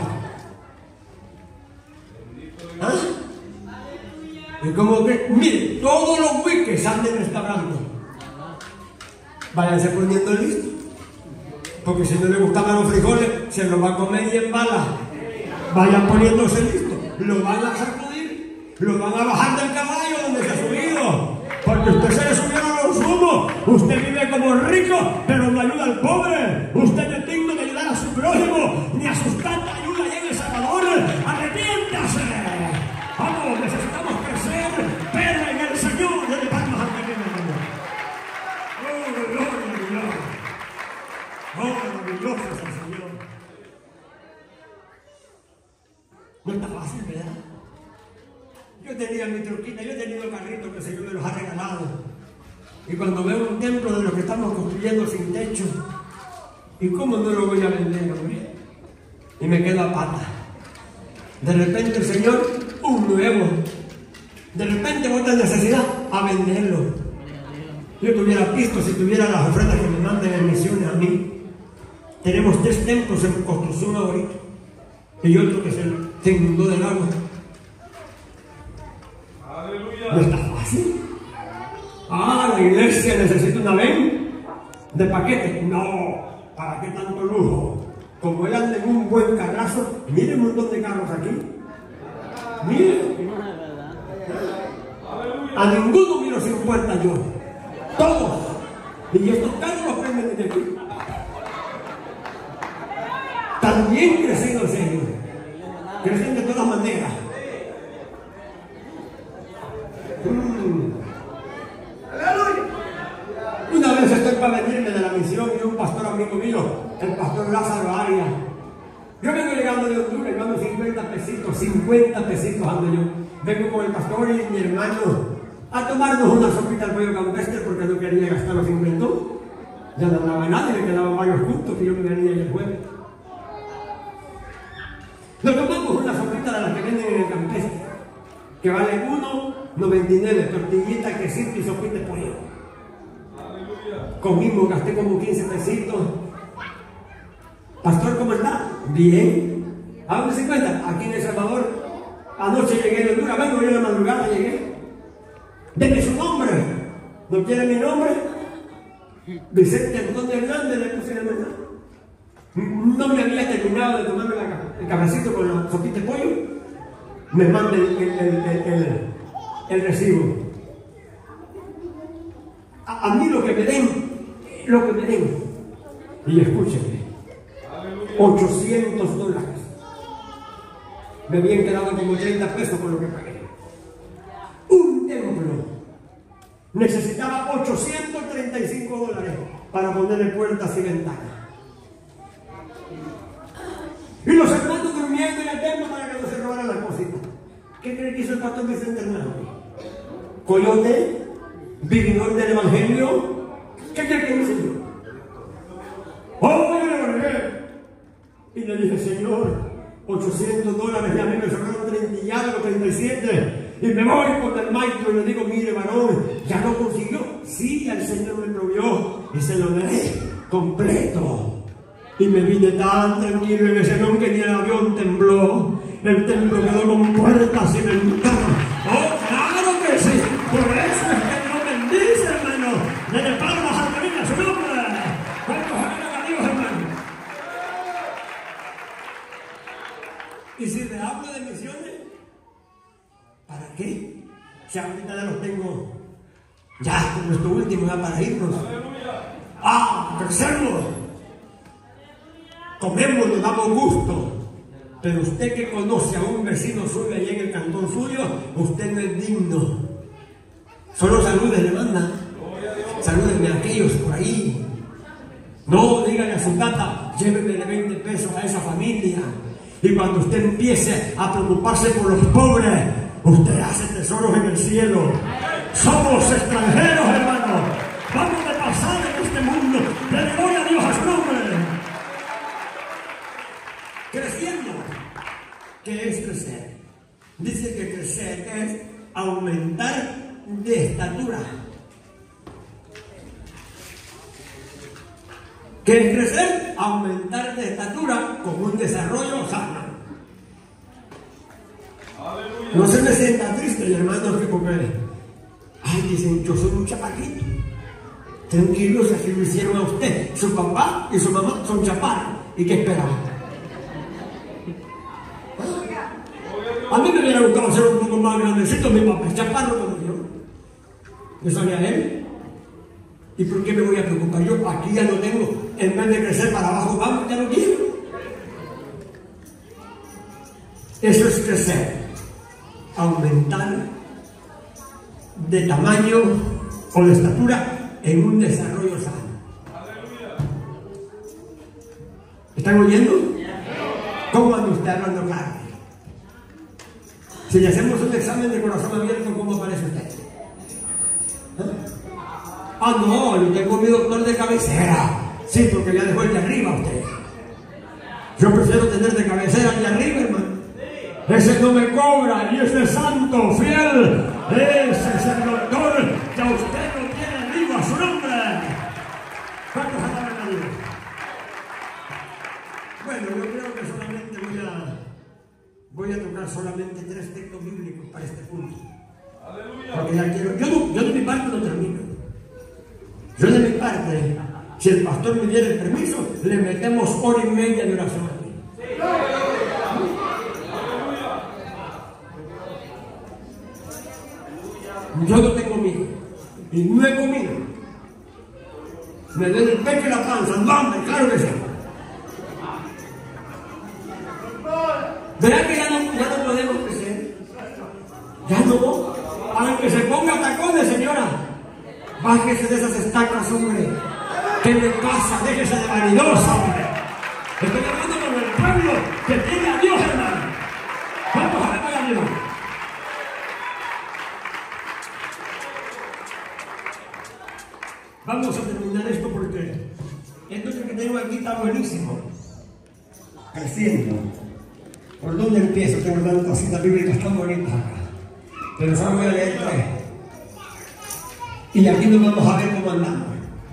¿Ah? Y como que, miren, todos los wikis andan restaurando. Váyanse poniendo listo. Porque si no le gustaban los frijoles, se los va a comer y en bala. Vayan poniéndose listo. Lo van a sacudir. Lo van a bajar del caballo donde se ha subido. Porque usted se le subieron a los humos. Usted vive como rico, pero no ayuda al pobre. Usted no es digno de ayudar a su prójimo, ni a sus tanta ayuda allá en El Salvador. ¡Arrepiéntase! Vamos, necesitamos crecer, pero en el Señor. Denle palmas al que viene. ¡Oh, gloria a Dios! ¡Oh, maravilloso es el Señor! No está fácil, ¿verdad? Yo tenía mi truquita, yo he tenido carritos que el Señor me los ha regalado. Y cuando veo un templo de los que estamos construyendo sin techo, ¿y cómo no lo voy a vender, hombre? Y me queda pata. De repente el Señor, un nuevo. De repente otra necesidad, a venderlo. Yo tuviera visto si tuviera las ofrendas que me manden en misiones a mí. Tenemos tres templos en construcción ahorita y otro que se, se inundó del agua. No está fácil. Ah, la iglesia necesita una ven de paquete. No, ¿para qué tanto lujo? Como él anda en un buen carrazo, mire un montón de carros aquí. Mire. A ninguno miro sin puerta yo. Todos. Y estos carros los prenden desde aquí. También crecido el Señor. Crecen de todas maneras. Mm. Una vez estoy para venirme de la misión y un pastor amigo mío, el pastor Lázaro Arias. Yo vengo llegando de Honduras, yo ando cincuenta pesitos, cincuenta pesitos ando yo. Vengo con el pastor y mi hermano a tomarnos una sopita al pollo campestre porque no quería gastar los cincuenta. Ya no daba nada y me quedaban varios puntos que yo me venía el jueves. Nos tomamos una sopita de las que venden en el campestre, que vale uno noventa y nueve, tortillita, quesito y sopita de pollo. Comimos, gasté como quince pesitos. Pastor, ¿cómo está? Bien. ¿A dónde se encuentra? Aquí en El Salvador. Anoche llegué de Honduras, vengo yo de madrugada, llegué. Deme su nombre. ¿No quiere mi nombre? Vicente Antonio Hernández, le puse el mensaje. No me había terminado de tomarme la, el cafecito con la sopita de pollo. Me manda el, el, el, el, el recibo. A, a mí lo que me den, lo que me den. Y escúchenme. ochocientos dólares. Me habían quedado como treinta pesos por lo que pagué. Un templo necesitaba ochocientos treinta y cinco dólares para ponerle puertas y ventanas. Y los hermanos durmiendo en el templo para que no se robaran las cositas. ¿Qué cree que hizo el pastor Vicente Hernández? Coyote, vividor del Evangelio. ¿Qué cree que hice yo? ¡Oh, y le dije, Señor, ochocientos dólares, y a mí me sobraron treinta y algo, treinta y siete, y me voy con el maestro y le digo, mire varón, ya lo consiguió. Sí, el Señor me provió y se lo daré completo. Y me vine tan tranquilo en ese don que ni el avión tembló, el templo quedó con puertas y ventanas. ¡Oh, claro que sí! Por eso es que Dios bendice, hermano. Desde palmas a cabina su nombre. ¿Cuántos amigos a Dios, hermano? Y si le hablo de misiones, ¿para qué? Si ahorita ya los tengo, ya con nuestro último, ya para irnos. ¡Ah, crecemos! Comemos, nos damos gusto. Pero usted que conoce a un vecino suyo allá en el cantón suyo, usted no es digno. Solo saludes le manda. Salúdenme a aquellos por ahí. No, dígale a su tata, lléveme de veinte pesos a esa familia. Y cuando usted empiece a preocuparse por los pobres, usted hace tesoros en el cielo. Somos extranjeros, hermano. Vamos de pasar en este mundo. Le doy a Dios a su nombre. Creciendo. ¿Qué es crecer? Dice que crecer es aumentar de estatura. ¿Qué es crecer? Aumentar de estatura con un desarrollo sano. No se me sienta triste, hermano, porque, ay, dicen, yo soy un chaparrito. Tranquilos, así lo hicieron a usted. Su papá y su mamá son chaparros. ¿Y qué esperaban? A mí me hubiera gustado ser un poco más grandecito, mi papá es chaparro como yo. Yo sabía él. ¿Y por qué me voy a preocupar yo? Aquí ya lo tengo. En vez de crecer para abajo, vamos, ya lo quiero. Eso es crecer. Aumentar de tamaño o de estatura en un desarrollo sano. ¿Están oyendo? ¿Cómo anda usted hablando claro? Si le hacemos un examen de corazón abierto, ¿cómo aparece usted? ¿Eh? Ah, no, yo tengo mi doctor de cabecera. Sí, porque ya dejó el de arriba usted. Yo prefiero tener de cabecera el de arriba, hermano. Ese no me cobra y ese es santo, fiel. Ese es el doctor que a usted lo tiene arriba, su nombre. ¿Cuántos alaban a Dios? Bueno, yo creo que solamente voy a, voy a tocar solamente tres textos bíblicos para este punto. Porque ya quiero, yo, no, yo de mi parte no termino. Yo de mi parte, si el pastor me diera el permiso, le metemos hora y media de oración aquí. Yo no tengo miedo y no he comido. Me duele el pecho y la panza, no hambre, claro que sí. ¿Verdad que ya no, ya no podemos crecer? Ya no. Aunque se ponga tacones, señora, bájese de esas estacas, hombre. Que me pasa, déjese de vanidosa, hombre. Estoy hablando con el pueblo que tiene a Dios, hermano. Vamos a ver para arriba. Vamos a terminar esto porque esto que tengo aquí está buenísimo. Creciendo. ¿Por dónde empiezo? Tengo tantas citas bíblicas tan bonitas acá. Pero solo voy a leer tres. Y aquí nos vamos a ver cómo andamos.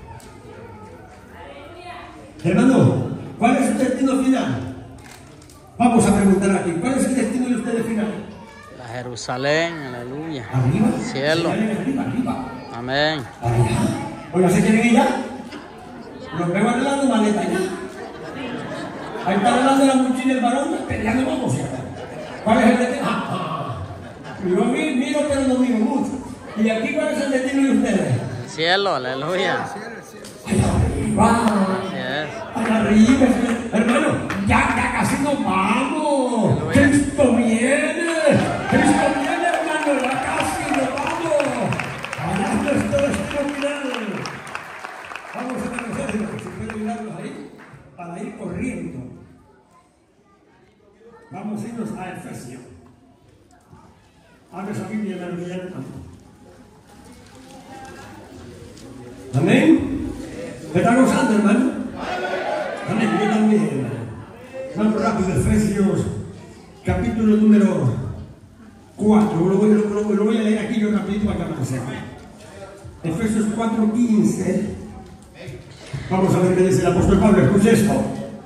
Hermano, ¿cuál es su destino final? Vamos a preguntar aquí. ¿Cuál es el destino de ustedes final? La Jerusalén, aleluya. ¿Arriba? Cielo. Arriba, arriba. Amén. Arriba. Oiga, ¿se quieren ir ya? Los veo arreglando maleta ya. Ahí está hablando la mochila del varón, peleando vamos ya. ¿Cuál es el destino? Ah, ah. Yo miro, pero no miro mucho. ¿Y aquí cuál es el destino de ustedes? Cielo, aleluya. Allá arriba. Así es. Allá arriba. Hermano, ya, ya casi nos vamos. Cristo viene. Cristo viene, hermano. Ya casi nos vamos. Allá es nuestro destino final. Vamos a conocerlo. Si pueden ayudarnos ahí, para ir corriendo. Vamos a irnos a Efesios. Abre esa Biblia, hermano, que ya no tanto. Amén. ¿Me está gozando, hermano? Amén, yo también, hermano. Vamos rápido, Efesios, capítulo número cuatro. Lo voy, lo, lo, lo voy a leer aquí yo rapidito para que avancemos. Efesios cuatro, quince. Vamos a ver qué dice el apóstol Pablo. Escuche esto.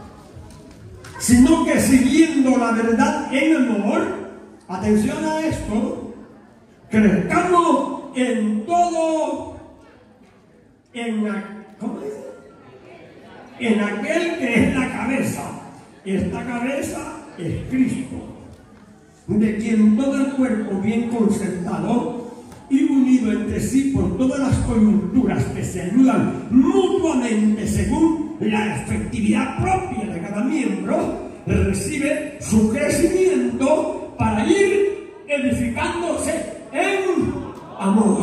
Sino que siguiendo la verdad en amor, atención a esto, crezcamos en todo, en la, ¿cómo dice? En aquel que es la cabeza. Esta cabeza es Cristo, de quien todo el cuerpo bien concertado y unido entre sí por todas las coyunturas que se ayudan mutuamente según la efectividad propia de cada miembro, recibe su crecimiento para ir edificándose en amor.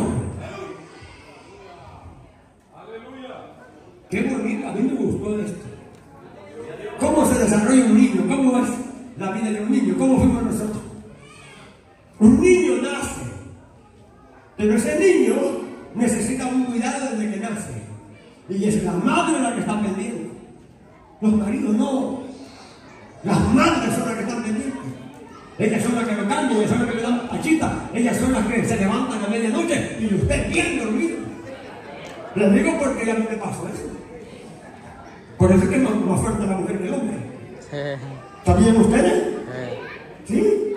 Qué bonito, a mí me gustó esto. ¿Cómo se desarrolla un niño? ¿Cómo es la vida de un niño? ¿Cómo fuimos nosotros? Un niño nace, pero ese niño necesita un cuidado desde que nace. Y es la madre la que está pendiente. Los maridos no. Las madres son las que están pendientes. Ellas son las que lo cambian, ellas son las que le dan pachita. Ellas son las que se levantan a medianoche y usted bien dormido. Les digo porque ya no me pasó eso. Por eso es que es más, más fuerte la mujer que el hombre. ¿Sabían ustedes? ¿Sí?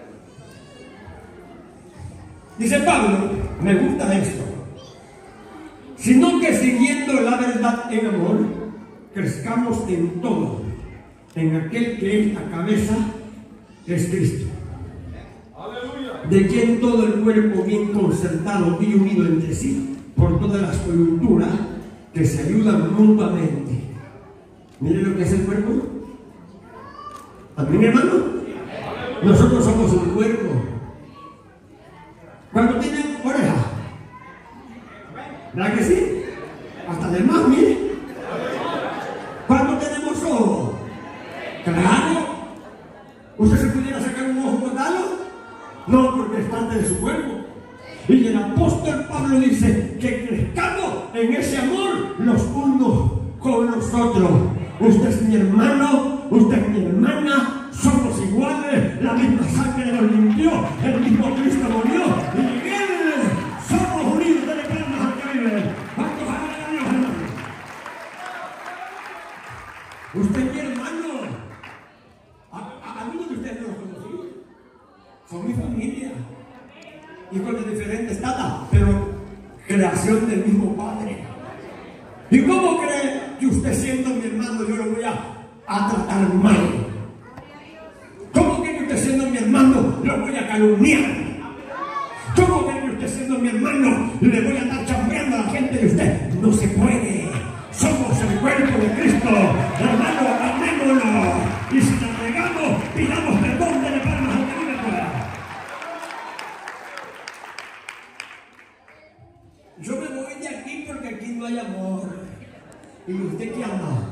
Dice Pablo, me gusta esto. Sino que siguiendo la verdad en amor, crezcamos en todo, en aquel que es la cabeza, que es Cristo. De quien todo el cuerpo bien concertado y unido entre sí, por todas las coyunturas que se ayudan mutuamente. Miren lo que es el cuerpo. ¿También, hermano? Nosotros somos un cuerpo. Cuando tienen oreja, ¿verdad que sí? Hasta de más, miren. Cuando tenemos ojos, claro. ¿Usted se pudiera sacar un ojo mortalo? No, porque es parte de su cuerpo. Y el apóstol Pablo dice que crezcamos en ese amor los unos con los otros. Usted es mi hermano, usted es mi hermana, somos iguales, la misma sangre nos limpió, el mismo Cristo murió y en él somos unidos de palmas al que vive. Vamos a ver a Dios, hermano. Usted es mi hermano. Son mi familia. Hijos de diferentes tatas, pero creación del mismo Padre. ¿Y cómo cree que usted siendo mi hermano yo lo voy a, a tratar mal? ¿Cómo cree que usted siendo mi hermano lo voy a calumniar? ¿Cómo cree que usted siendo mi hermano le voy a estar chambeando a la gente de usted? No se puede. Somos el cuerpo de Cristo. Hermano, amémonos. Y si nos regamos, pidamos perdón de la palmas al que vive fuera. Yo me voy de aquí porque aquí no hay amor. ¿Y usted qué ama?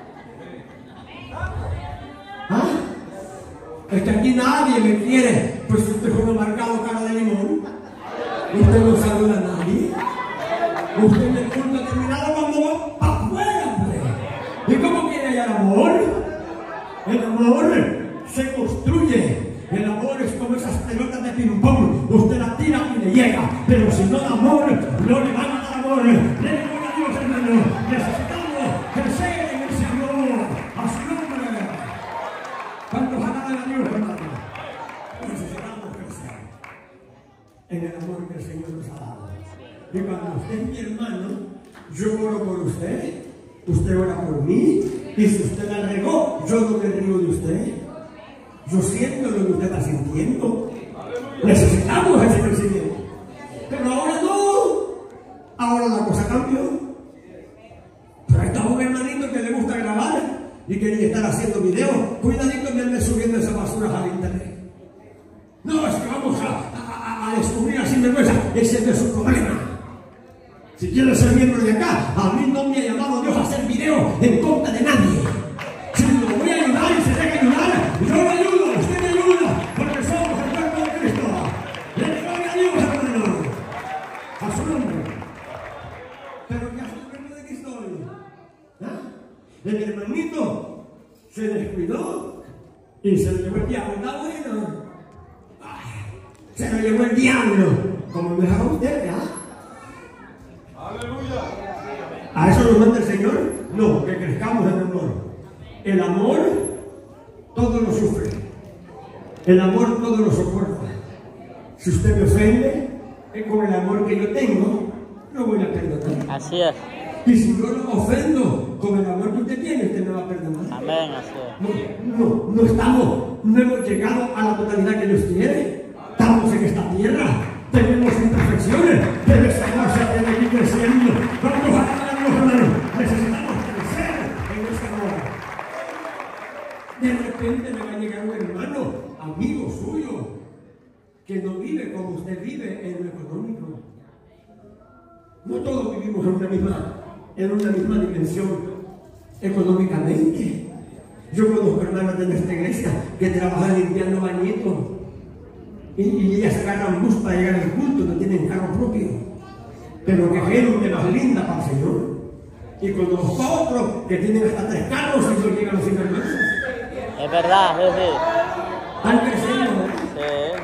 ¿Ah? Es que aquí nadie me quiere. Pues usted es uno marcado cara de limón. Usted no saluda a nadie. Usted en el culto terminado cuando va para afuera, hombre. ¿Y cómo quiere hallar amor? El amor se construye. El amor es como esas pelotas de ping-pong. Usted la tira y le llega. Pero si no da amor, no le van a dar amor. Le digo a Dios, hermano. Necesitamos crecer en el Señor. A su nombre. ¿Cuántos alaban a Dios, hermano? Necesitamos crecer en el amor que el Señor nos ha dado. Y cuando usted es mi hermano, yo oro por usted, usted ora por mí, y si usted la regó, yo no me río de usted. Yo siento lo que usted está sintiendo. Necesitamos ese crecimiento. Pero ahora no. Ahora la cosa cambió. Pero ahí está un hermanito que le gusta grabar y quiere estar haciendo videos. Cuidadito que ande subiendo esas basuras al internet. No, es que vamos a, a, a descubrir a sinvergüenza. Ese no es su problema. Si quiere ser miembro de acá, a mí no me ha llamado Dios a hacer videos en contra de nadie. Si lo voy a ayudar y se deja ayudar, yo lo ayudo, usted me ayuda, porque somos el cuerpo de Cristo. Le doy a Dios, hermano, a su nombre. Pero ¿qué hace el cuerpo de Cristo hoy? ¿Ah? El hermanito se descuidó y se lo llevó el diablo. ¿Está bueno? Ay, se lo llevó el diablo. Como me dejaba usted, ¿ah? Aleluya. ¿A eso nos manda el Señor? No, que crezcamos en amor. El amor todo lo sufre. El amor todo lo soporta. Si usted me ofende, es con el amor que yo tengo, no voy a perdonar. Así es. Y si yo lo ofendo con el amor que usted tiene, usted me va a perdonar. Amén, así es. No, no, no estamos, no hemos llegado a la totalidad que Dios quiere. Estamos en esta tierra. Tenemos imperfecciones, pero esa amor se tiene que ir creciendo. Vamos a ganar, hermanos. Necesitamos crecer en ese amor. De repente me va a llegar un hermano, amigo suyo, que no vive como usted vive en lo económico. No todos vivimos en una misma, en una misma dimensión económicamente. Yo conozco hermanas de nuestra iglesia que trabajan limpiando bañitos. Y, y ellas agarran bus para llegar al culto, no tienen carro propio. Pero que gente más linda para el Señor. Y conozco a otros que tienen hasta tres carros y no llegan a los hermanos. Es verdad, sí, sí. Están creciendo, ¿no? Sí.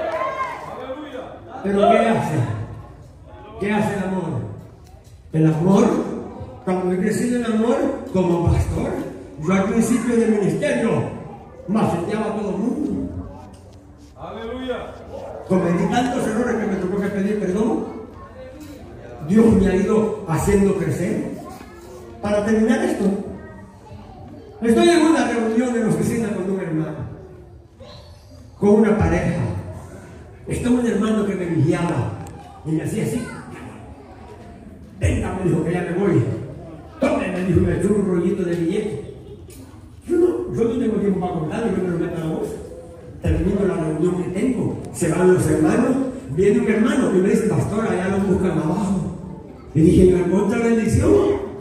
Pero ¿qué hace? ¿Qué hace el amor? El amor, cuando he crecido en el amor, como pastor, yo al principio del ministerio maceteaba a todo el mundo. Aleluya. Cometí tantos errores que me tuvo que pedir perdón. Dios me ha ido haciendo crecer. Para terminar esto, estoy en una reunión en la oficina con un hermano, con una pareja. Está un hermano que me vigilaba y me hacía así. Venga, me dijo que ya me voy. Tome, me dijo, me echó un rollito de billete. Yo no, yo no tengo tiempo para contarlo, yo me lo meto a la bolsa. Termino la reunión que tengo, se van los hermanos, viene un hermano y me dice, pastor, allá lo buscan abajo. Y dije, ¿me otra bendición?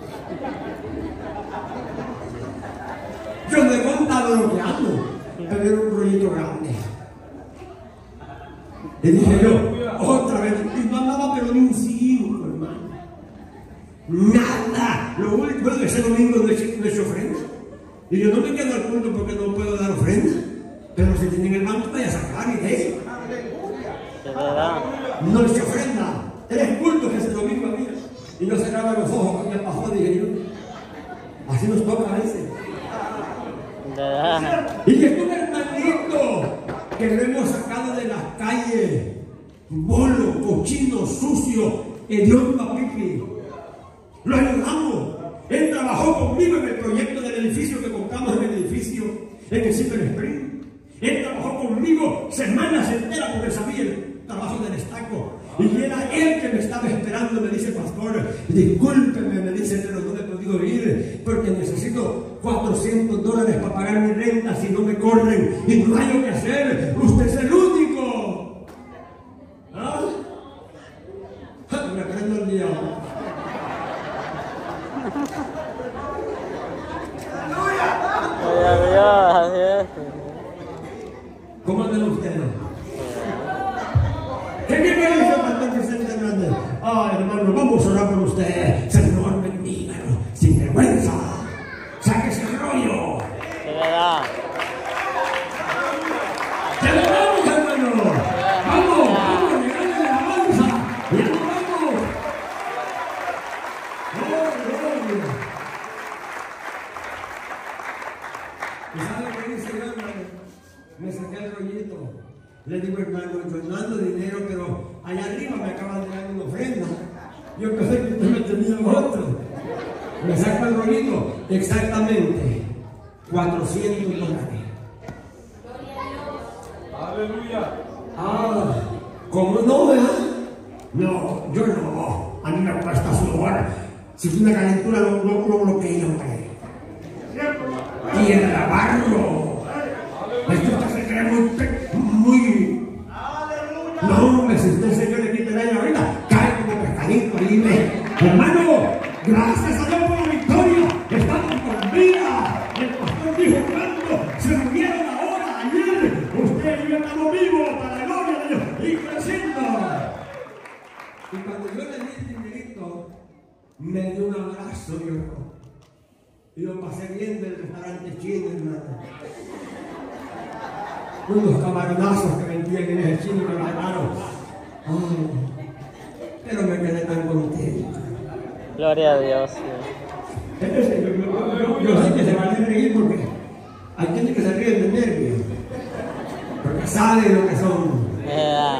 Yo no he contado lo que ando, pero era un rollito grande. Y dije yo, otra vez, y no andaba pero ni un cinco, hermano. Nada. Lo único, bueno, ese domingo no he hecho, no he hecho ofrenda. Y yo no me quedo al punto porque no puedo dar ofrenda. Pero si tienen el banco, vaya a sacar y de no les ofrenda. Tres cultos ese domingo había. Y yo cerraba los ojos con mi apajón y dije yo, así nos toca a veces. Y que es un hermanito que lo hemos sacado de bolo, cochino, sucio, hediondo pipi. Lo ayudamos. Él trabajó conmigo en el proyecto del edificio que compramos en el edificio, en el Silver Spring. Él trabajó conmigo semanas enteras porque sabía el trabajo del estaco. Y era él que me estaba esperando. Me dice, pastor, discúlpeme, me dice, pero no he podido ir porque necesito cuatrocientos dólares para pagar mi renta si no me corren y no hay lo que hacer. Usted es el único. ¿Ah? Me prendo el día. Adiós. ¿Cómo andan ustedes? ¿Qué me dice, pastor Vicente Hernández? Ay, hermano, vamos a orar por usted. Señor, bendígalo, sin vergüenza. Sáquese el rollo. De verdad. ¡Te lo vamos, hermano! ¡Vamos, vamos! ¡Llegale la alabanza! ¡Ya nos vamos! ¡Oh, gloria! ¿Y sabe qué dice yo, hermano? Me saqué el rollito. Le digo, hermano, yo no ando dinero, pero allá arriba me acaban de dar una ofrenda. Yo pensé que usted me tenía otro. Me saco el rollito. Exactamente. cuatrocientos dólares. Aleluya. Ah, ¿cómo no, verdad? No, yo no. A mí me cuesta sudor. Si es una calentura, lo, lo, lo bloqueo, hombre. Tierra, barro. Esto se cree muy, muy... No, hombre, si usted, Señor, le quita el aire ahorita, cae como pescadito ahí, ve. Hermano, gracias a Dios por la victoria. Estamos con vida. El pastor dijo, ¿cuándo se murieron ahora, ayer? Usted y yo estamos vivos para la gloria de Dios y creciendo. Y cuando yo le di el dinerito, me dio un abrazo, yo. Y lo pasé bien del restaurante chino, hermano. Unos camaronazos que vendían en ese chino me mataron. Ay, pero me quedé tan contento. Gloria a Dios. Yo, yo, yo, yo sé que se van a reír porque hay gente que se ríe de nervios. Porque sabe lo que son. De verdad.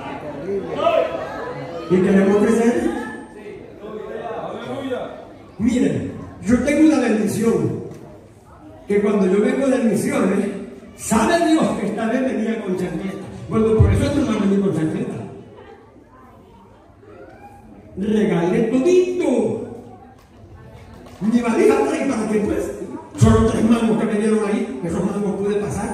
¿Y queremos crecer? Miren, yo tengo una bendición. Que cuando yo vengo de misiones, sabe Dios que esta vez venía con chancleta. Bueno, por eso no va a venir con chancleta. Regalé todito. Mi valija trae para que pues, solo tres mangos que me dieron ahí, esos mangos pude pasar.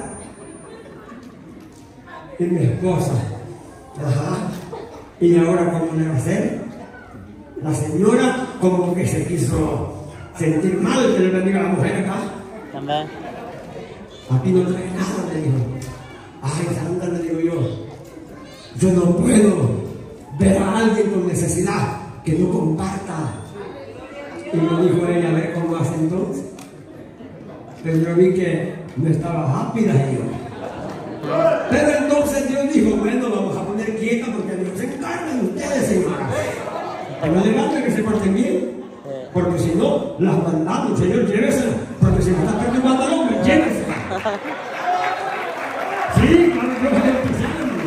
Y mi esposa, ajá, y ahora cómo le va a hacer. La señora como que se quiso sentir mal que le bendiga a la mujer acá. También. Aquí no trae nada, me dijo. Ay, Santa, le digo yo, yo no puedo ver a alguien con necesidad que no comparta. Y me dijo ella, a ver cómo hace entonces. Pero yo vi que no estaba rápida yo. Pero entonces Dios dijo, bueno, vamos a poner quieta porque Dios se encarga de ustedes, señoras. Que no levanten, que se porten bien. Porque si no, las mandamos, Señor, llévesela. Porque si me está perturbando al hombre, llévesela. Sí, cuando yo estoy empezando.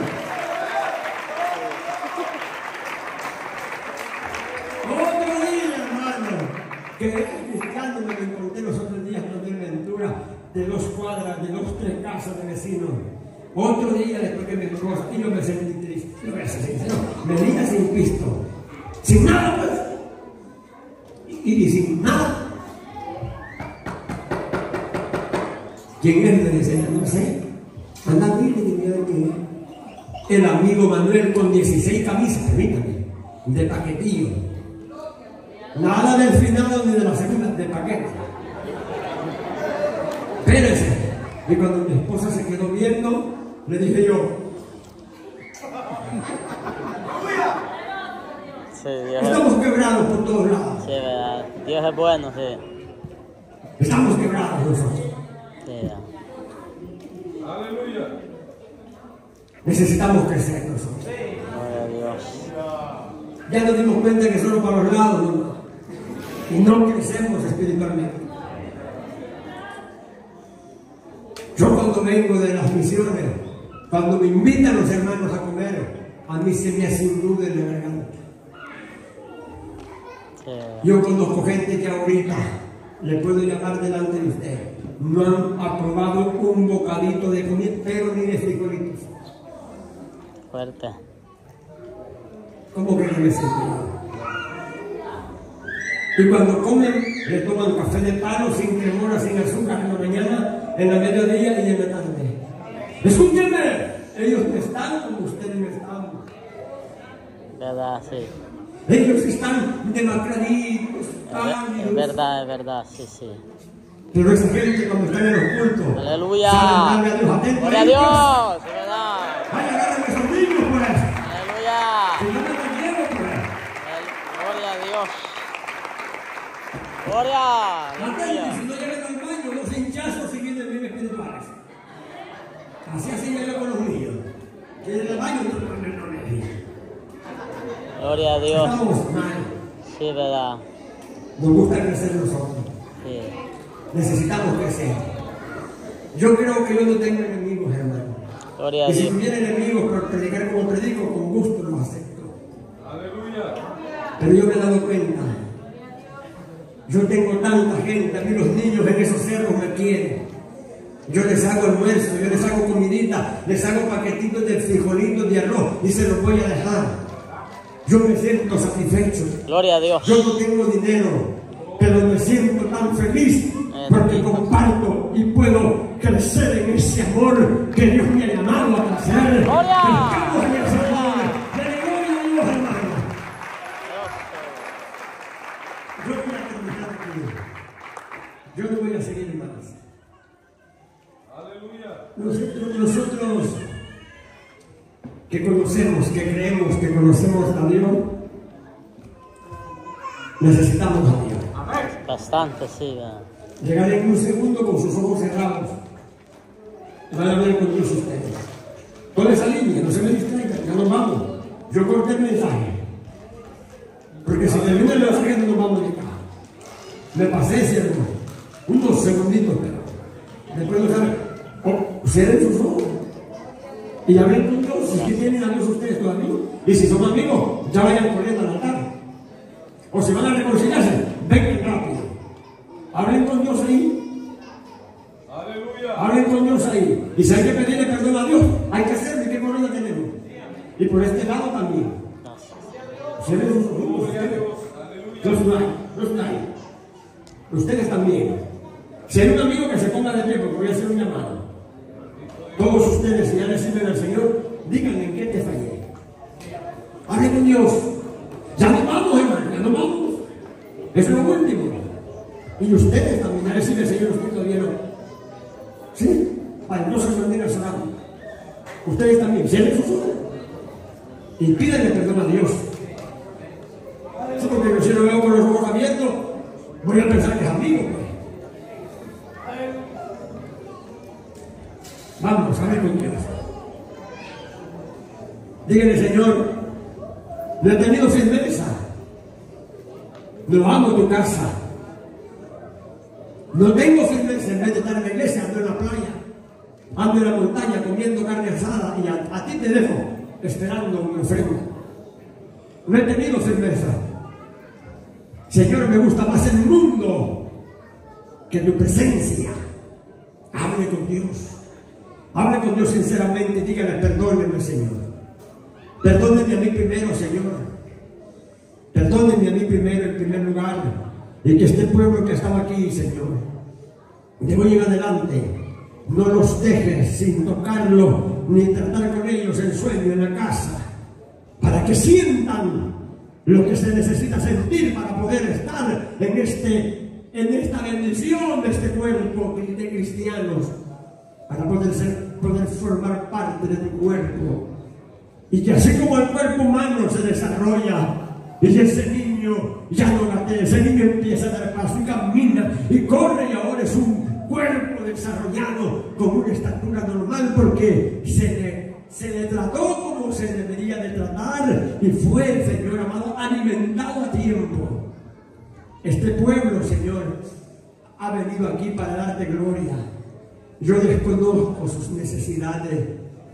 Otro día, hermano, que era cristiano, me lo encontré los otros días con mi aventura de dos cuadras, de dos, tres casas de vecinos. Otro día después que me esposa, y yo me sentí triste, yo voy a ser sincero, me venía sin pisto, sin nada, pues, y, y sin nada. ¿Quién es? Me dice, no sé, anda bien, y mira quién es. El amigo Manuel con dieciséis camisas, permítame, de paquetillo. Nada del final ni de la segunda, de paquete. Espérese. Y cuando mi esposa se quedó viendo, le dije yo, Sí, Dios estamos es, quebrados por todos lados. sí, verdad. Dios es bueno, sí. Estamos quebrados nosotros. Sí, ya. Aleluya. Necesitamos crecer nosotros. Gloria a Dios. Ya nos dimos cuenta que solo para los lados no, y no crecemos espiritualmente. Yo cuando vengo de las misiones, cuando me invitan los hermanos a comer, a mí se me hace un nudo en la garganta. Sí. Yo conozco gente que ahorita le puedo llamar delante de usted, no han aprobado un bocadito de comida, pero ni de frijolitos. Fuerte. ¿Cómo que no me siento? Y cuando comen, le toman café de palo, sin cremora, sin azúcar, en la mañana, en la mediodía y en la tarde. Escúchenme, ellos no están como ustedes no están. Verdad, sí. Ellos están demacraditos, pálidos. Es verdad, es verdad, sí, sí. Pero esa gente cuando están en los cultos, Aleluya. saben darle a Dios atento. Gloria a Dios, es verdad. Vaya, agarren a esos niños por eso. Aleluya. Si no me entienden por eso. Gloria a Dios. Gloria. Atenti, Aleluya. si no llegan al baño, los hinchazos siguen bien espirituales. Así hacía yo con los niños. Que en el baño no, no, no, no, no. Gloria a Dios. Estamos mal. Sí, es verdad. Nos gusta crecer nosotros. Sí. Necesitamos crecer. Yo creo que yo no tengo enemigos, hermano. Gloria a Y si Dios. tuviera enemigos por predicar como predico, con gusto los acepto. Aleluya. Pero yo me he dado cuenta. Yo tengo tanta gente, a mí los niños en esos cerros me quieren. Yo les hago almuerzo, yo les hago comidita, les hago paquetitos de frijolitos de arroz y se los voy a dejar. Yo me siento satisfecho. Gloria a Dios. Yo no tengo dinero, pero me siento tan feliz porque comparto y puedo crecer en ese amor que Dios me ha llamado a crecer. ¡Gloria! Crezcamos en ese amor. Dele gloria a Dios, hermano. Yo voy a terminar aquí. Yo no voy a seguir más. Nosotros, nosotros que conocemos, que creemos, que conocemos a Dios, necesitamos a Dios. Bastante, sí. ¿verdad? Llegaré en un segundo con sus ojos cerrados. Van a ver con Dios ustedes. Toda esa línea, no se me distraigan, ya nos vamos. Yo corté el mensaje. Porque si termina el mensaje no nos vamos de acá. Me pasé, cierto, unos segunditos, pero después no saben. O cierren sus ojos y hablen con Dios. Si tienen a Dios ustedes todavía, y si son amigos, ya vayan corriendo al altar. O si van a reconciliarse, vengan rápido. Hablen con Dios ahí. Aleluya. Hablen con Dios ahí. Y si hay que pedirle perdón a Dios, hay que hacerlo. ¿Y qué corona tenemos? Y por este lado también. Cierren sus ojos. Dios no hay, Dios no hay. Ustedes también. Si hay un amigo que se ponga de pie, porque voy a hacer un llamado. Todos ustedes, si ya le sirven al Señor, díganme en qué te fallé. Hable con Dios. Ya nos vamos, hermano, ya nos vamos. Es lo último. Y ustedes también, ya le sirven al Señor, ustedes todavía no. ¿Sí? Para no se mantenga sonando. Ustedes también, cierren sus ojos. Y pídanle perdón a Dios. Sí, porque si lo veo con los ojos abiertos, voy a pensar que es amigo, pues. Vamos, hable con Dios. Dígale, Señor, no he tenido firmeza. No amo tu casa. No tengo firmeza. En vez de estar en la iglesia, ando en la playa, ando en la montaña comiendo carne asada y a, a ti te dejo esperando una ofrenda. No he tenido firmeza. Señor, me gusta más el mundo que tu presencia. Hable con Dios. Hable con Dios sinceramente, dígale, perdóneme, Señor. Perdóneme a mí primero, Señor. Perdóneme a mí primero, en primer lugar. Y que este pueblo que estaba aquí, Señor, de hoy en adelante, no los dejes sin tocarlo, ni tratar con ellos en sueño en la casa, para que sientan lo que se necesita sentir para poder estar en, este, en esta bendición de este cuerpo de cristianos, para poder, ser, poder formar parte de tu cuerpo. Y que así como el cuerpo humano se desarrolla, y ese niño ya no gatea, ese niño empieza a dar paso y camina y corre, y ahora es un cuerpo desarrollado con una estatura normal, porque se le, se le trató como se debería de tratar, y fue, Señor amado, alimentado a tiempo. Este pueblo, Señor, ha venido aquí para darte gloria. Yo desconozco sus necesidades,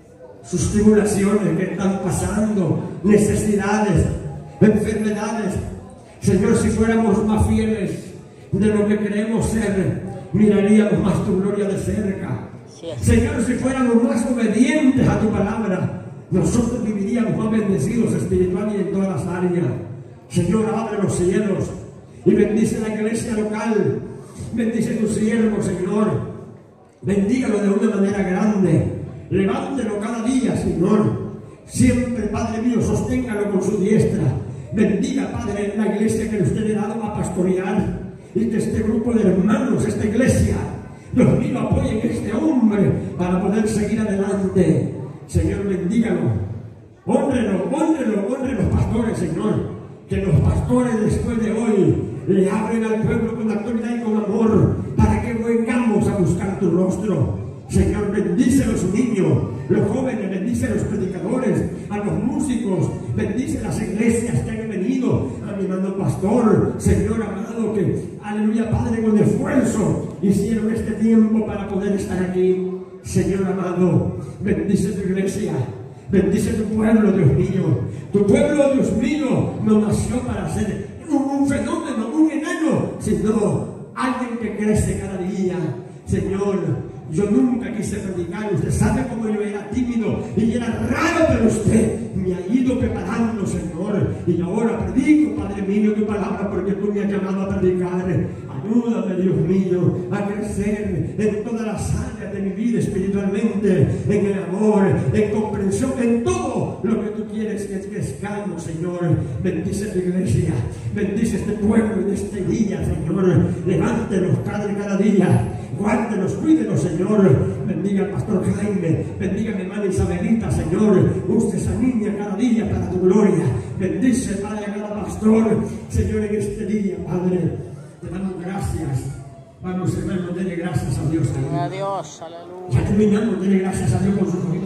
sus tribulaciones que están pasando, necesidades, enfermedades. Señor, si fuéramos más fieles de lo que queremos ser, miraríamos más tu gloria de cerca. Señor, si fuéramos más obedientes a tu palabra, nosotros viviríamos más bendecidos espiritual y en todas las áreas. Señor, abre los cielos y bendice la iglesia local. Bendice tu siervo, Señor. Bendígalo de una manera grande. Levántelo cada día, Señor. Siempre, Padre mío, sosténgalo con su diestra. Bendiga, Padre, la iglesia que usted le ha dado a pastorear. Y que este grupo de hermanos, esta iglesia, Dios mío, apoyen a este hombre para poder seguir adelante. Señor, bendígalo. Hónrelo, hónrelo, honre los pastores, Señor. Que los pastores después de hoy le abren al pueblo con autoridad y con amor para que vengamos a buscar tu rostro. Señor, bendice a los niños, los jóvenes, bendice a los predicadores, a los músicos, bendice las iglesias que han venido, a mi hermano pastor, Señor amado, que, aleluya, Padre, con esfuerzo hicieron este tiempo para poder estar aquí. Señor amado, bendice tu iglesia, bendice tu pueblo, Dios mío. Tu pueblo, Dios mío, no nació para ser un, un fenómeno, un enano, sino alguien que crece cada día. Señor, yo nunca quise predicar, usted sabe cómo yo era tímido y era raro, pero usted me ha ido preparando, Señor, y ahora predico, Padre mío, tu palabra, porque tú me has llamado a predicar. Ayúdame, Dios mío, a crecer en todas las áreas de mi vida espiritualmente, en el amor, en comprensión, en todo lo que tú quieres que crezcamos, Señor. Bendice tu iglesia, bendice este pueblo en este día, Señor. Levántelos, Padre, cada día. Guárdenos, cuídenos, Señor. Bendiga al pastor Jaime, bendiga a mi hermana Isabelita, Señor. Use esa niña cada día para tu gloria. Bendice, Padre, a cada pastor, Señor, en este día, Padre. Te damos gracias. Vamos, hermanos, denle gracias a Dios. Adiós, aleluya. Ya terminamos, denle gracias a Dios por su